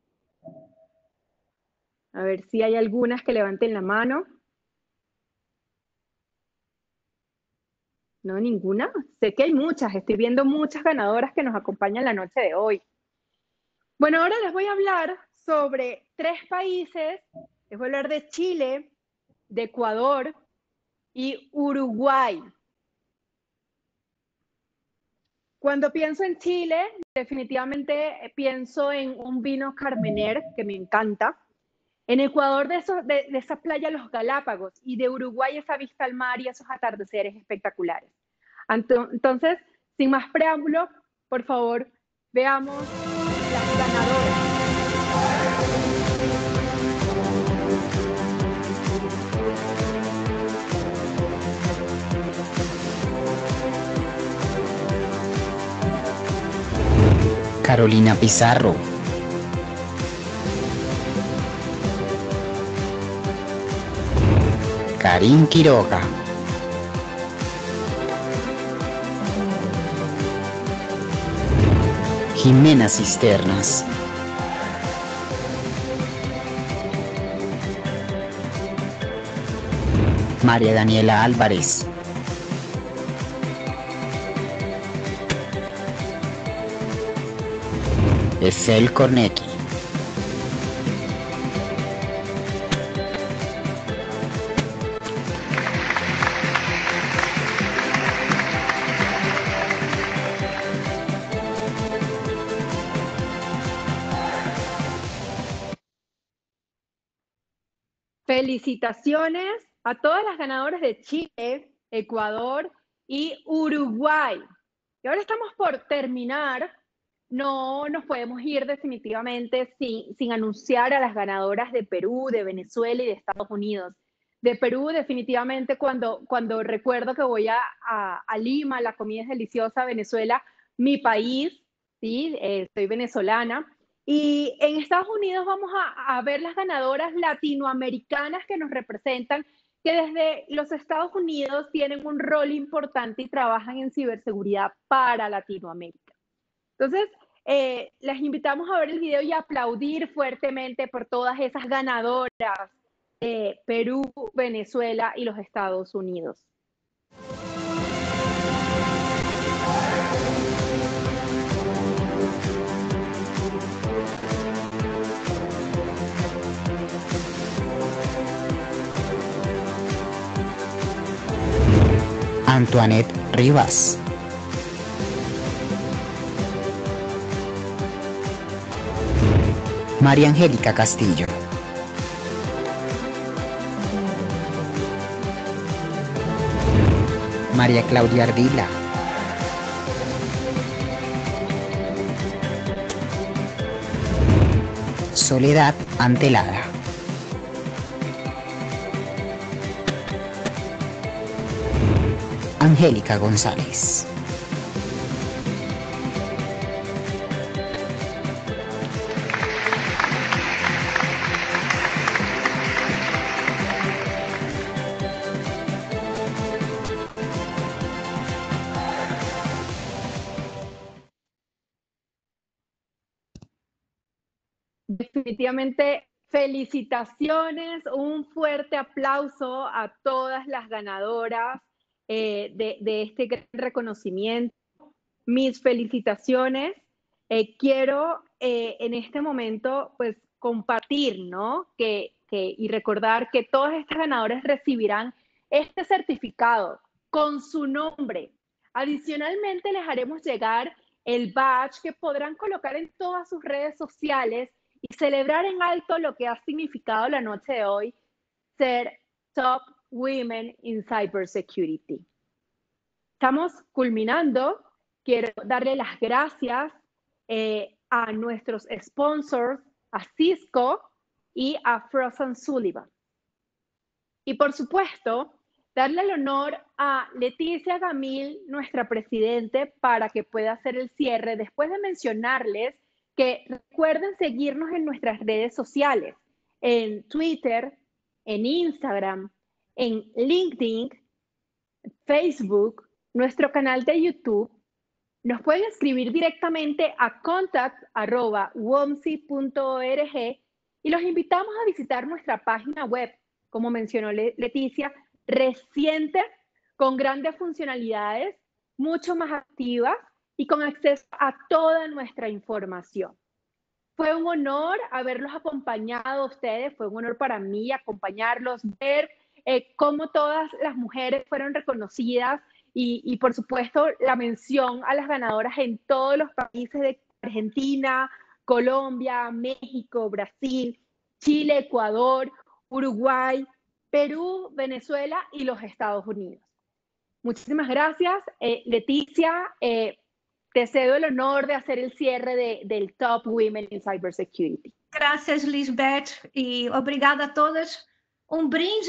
A ver si hay algunas que levanten la mano. No, ninguna. Sé que hay muchas. Estoy viendo muchas ganadoras que nos acompañan la noche de hoy. Bueno, ahora les voy a hablar sobre 3 países. Les voy a hablar de Chile, de Ecuador y Uruguay. Cuando pienso en Chile, definitivamente pienso en un vino Carmener, que me encanta. En Ecuador, de esa playa Los Galápagos, y de Uruguay esa vista al mar y esos atardeceres espectaculares. Entonces, sin más preámbulo, por favor, veamos las ganadoras. Carolina Pizarro. Karin Quiroga. Jimena Cisternas. María Daniela Álvarez. Efel Cornecki. Felicitaciones a todas las ganadoras de Chile, Ecuador y Uruguay. Y ahora estamos por terminar. No nos podemos ir definitivamente sin anunciar a las ganadoras de Perú, de Venezuela y de Estados Unidos. De Perú, definitivamente, cuando recuerdo que voy a Lima, la comida es deliciosa, Venezuela, mi país, ¿sí? Soy venezolana. Y en Estados Unidos vamos a ver las ganadoras latinoamericanas que nos representan, que desde los Estados Unidos tienen un rol importante y trabajan en ciberseguridad para Latinoamérica. Entonces, les invitamos a ver el video y a aplaudir fuertemente por todas esas ganadoras de Perú, Venezuela y los Estados Unidos. Antoinette Rivas. María Angélica Castillo. María Claudia Ardila. Soledad Antelada. Angélica González. Definitivamente, felicitaciones, un fuerte aplauso a todas las ganadoras de este gran reconocimiento. Mis felicitaciones. Quiero en este momento pues compartir, ¿no? Y recordar que todas estas ganadoras recibirán este certificado con su nombre. Adicionalmente les haremos llegar el badge que podrán colocar en todas sus redes sociales y celebrar en alto lo que ha significado la noche de hoy, ser Top Women in Cybersecurity. Estamos culminando. Quiero darle las gracias a nuestros sponsors, a Cisco y a Frost & Sullivan. Y por supuesto, darle el honor a Leticia Gamil, nuestra presidente, para que pueda hacer el cierre, después de mencionarles que recuerden seguirnos en nuestras redes sociales, en Twitter, en Instagram, en LinkedIn, Facebook, nuestro canal de YouTube. Nos pueden escribir directamente a contact@womsi.org y los invitamos a visitar nuestra página web, como mencionó Leticia, reciente, con grandes funcionalidades, mucho más activas y con acceso a toda nuestra información. Fue un honor haberlos acompañado a ustedes, fue un honor para mí acompañarlos, ver cómo todas las mujeres fueron reconocidas y por supuesto la mención a las ganadoras en todos los países de Argentina, Colombia, México, Brasil, Chile, Ecuador, Uruguay, Perú, Venezuela y los Estados Unidos. Muchísimas gracias. Leticia, te cedo el honor de hacer el cierre del Top Women in Cybersecurity. Gracias, Lisbeth, y obrigada a todas. Um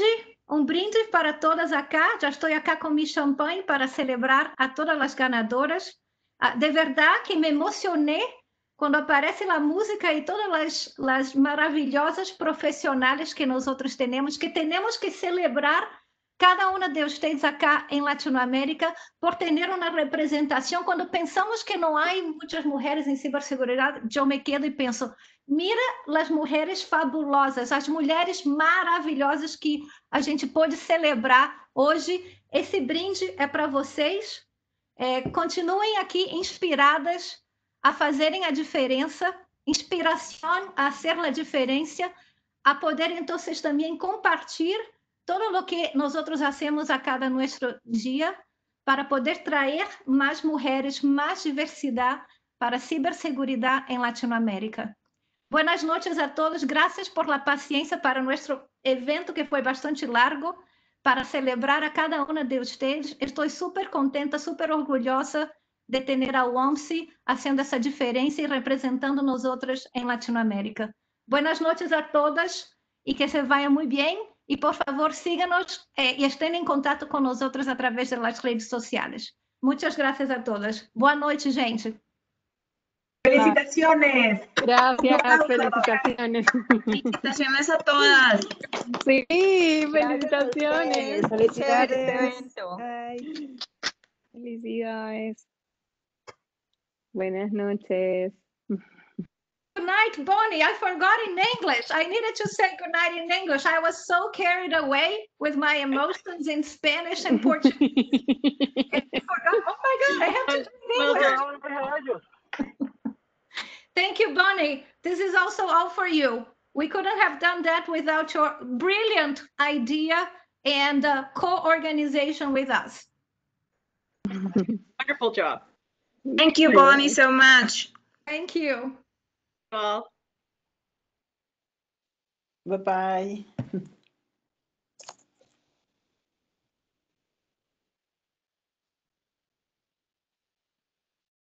brinde para todas acá. Já estou acá com mi champanhe para celebrar a todas as ganadoras. De verdade que me emocionei quando aparece a música e todas as maravilhosas profissionais que nós outros temos que celebrar cada uma de vocês acá em Latinoamérica por ter uma representação. Quando pensamos que não há muitas mulheres em ciberseguridade, eu me quedo e penso, mira as mulheres fabulosas, as mulheres maravilhosas que a gente pode celebrar hoje. Esse brinde é para vocês. Continuem aqui inspiradas a fazerem a diferença, inspiração a ser a diferença, a poder então também compartilhar todo o que nós hacemos a cada nosso dia para poder trazer mais mulheres, mais diversidade para a ciberseguridade em Latinoamérica. Buenas noches a todos. Gracias por la paciencia para nuestro evento que foi bastante largo para celebrar a cada uma de vocês. Estou super contenta, super orgulhosa de ter a WOMSI fazendo essa diferença e representando nós outras em Latinoamérica. Buenas noches a todas e que se vaya muito bem. E, por favor, síganos e estén em contato com nós outros através das redes sociais. Muitas graças a todas. Boa noite, gente. Felicitaciones. Gracias, felicitaciones. Felicitaciones a todas. Sí, felicitaciones. Felicidades. Felicidades. Buenas noches. Good night, Bonnie. I forgot in English. I needed to say good night in English. I was so carried away with my emotions in Spanish and Portuguese. And I forgot. Oh my God, I have to do it in English. Thank you, Bonnie. This is also all for you. We couldn't have done that without your brilliant idea and co-organization with us. Wonderful job. Thank you, Bonnie, so much. Thank you. Well. Bye-bye.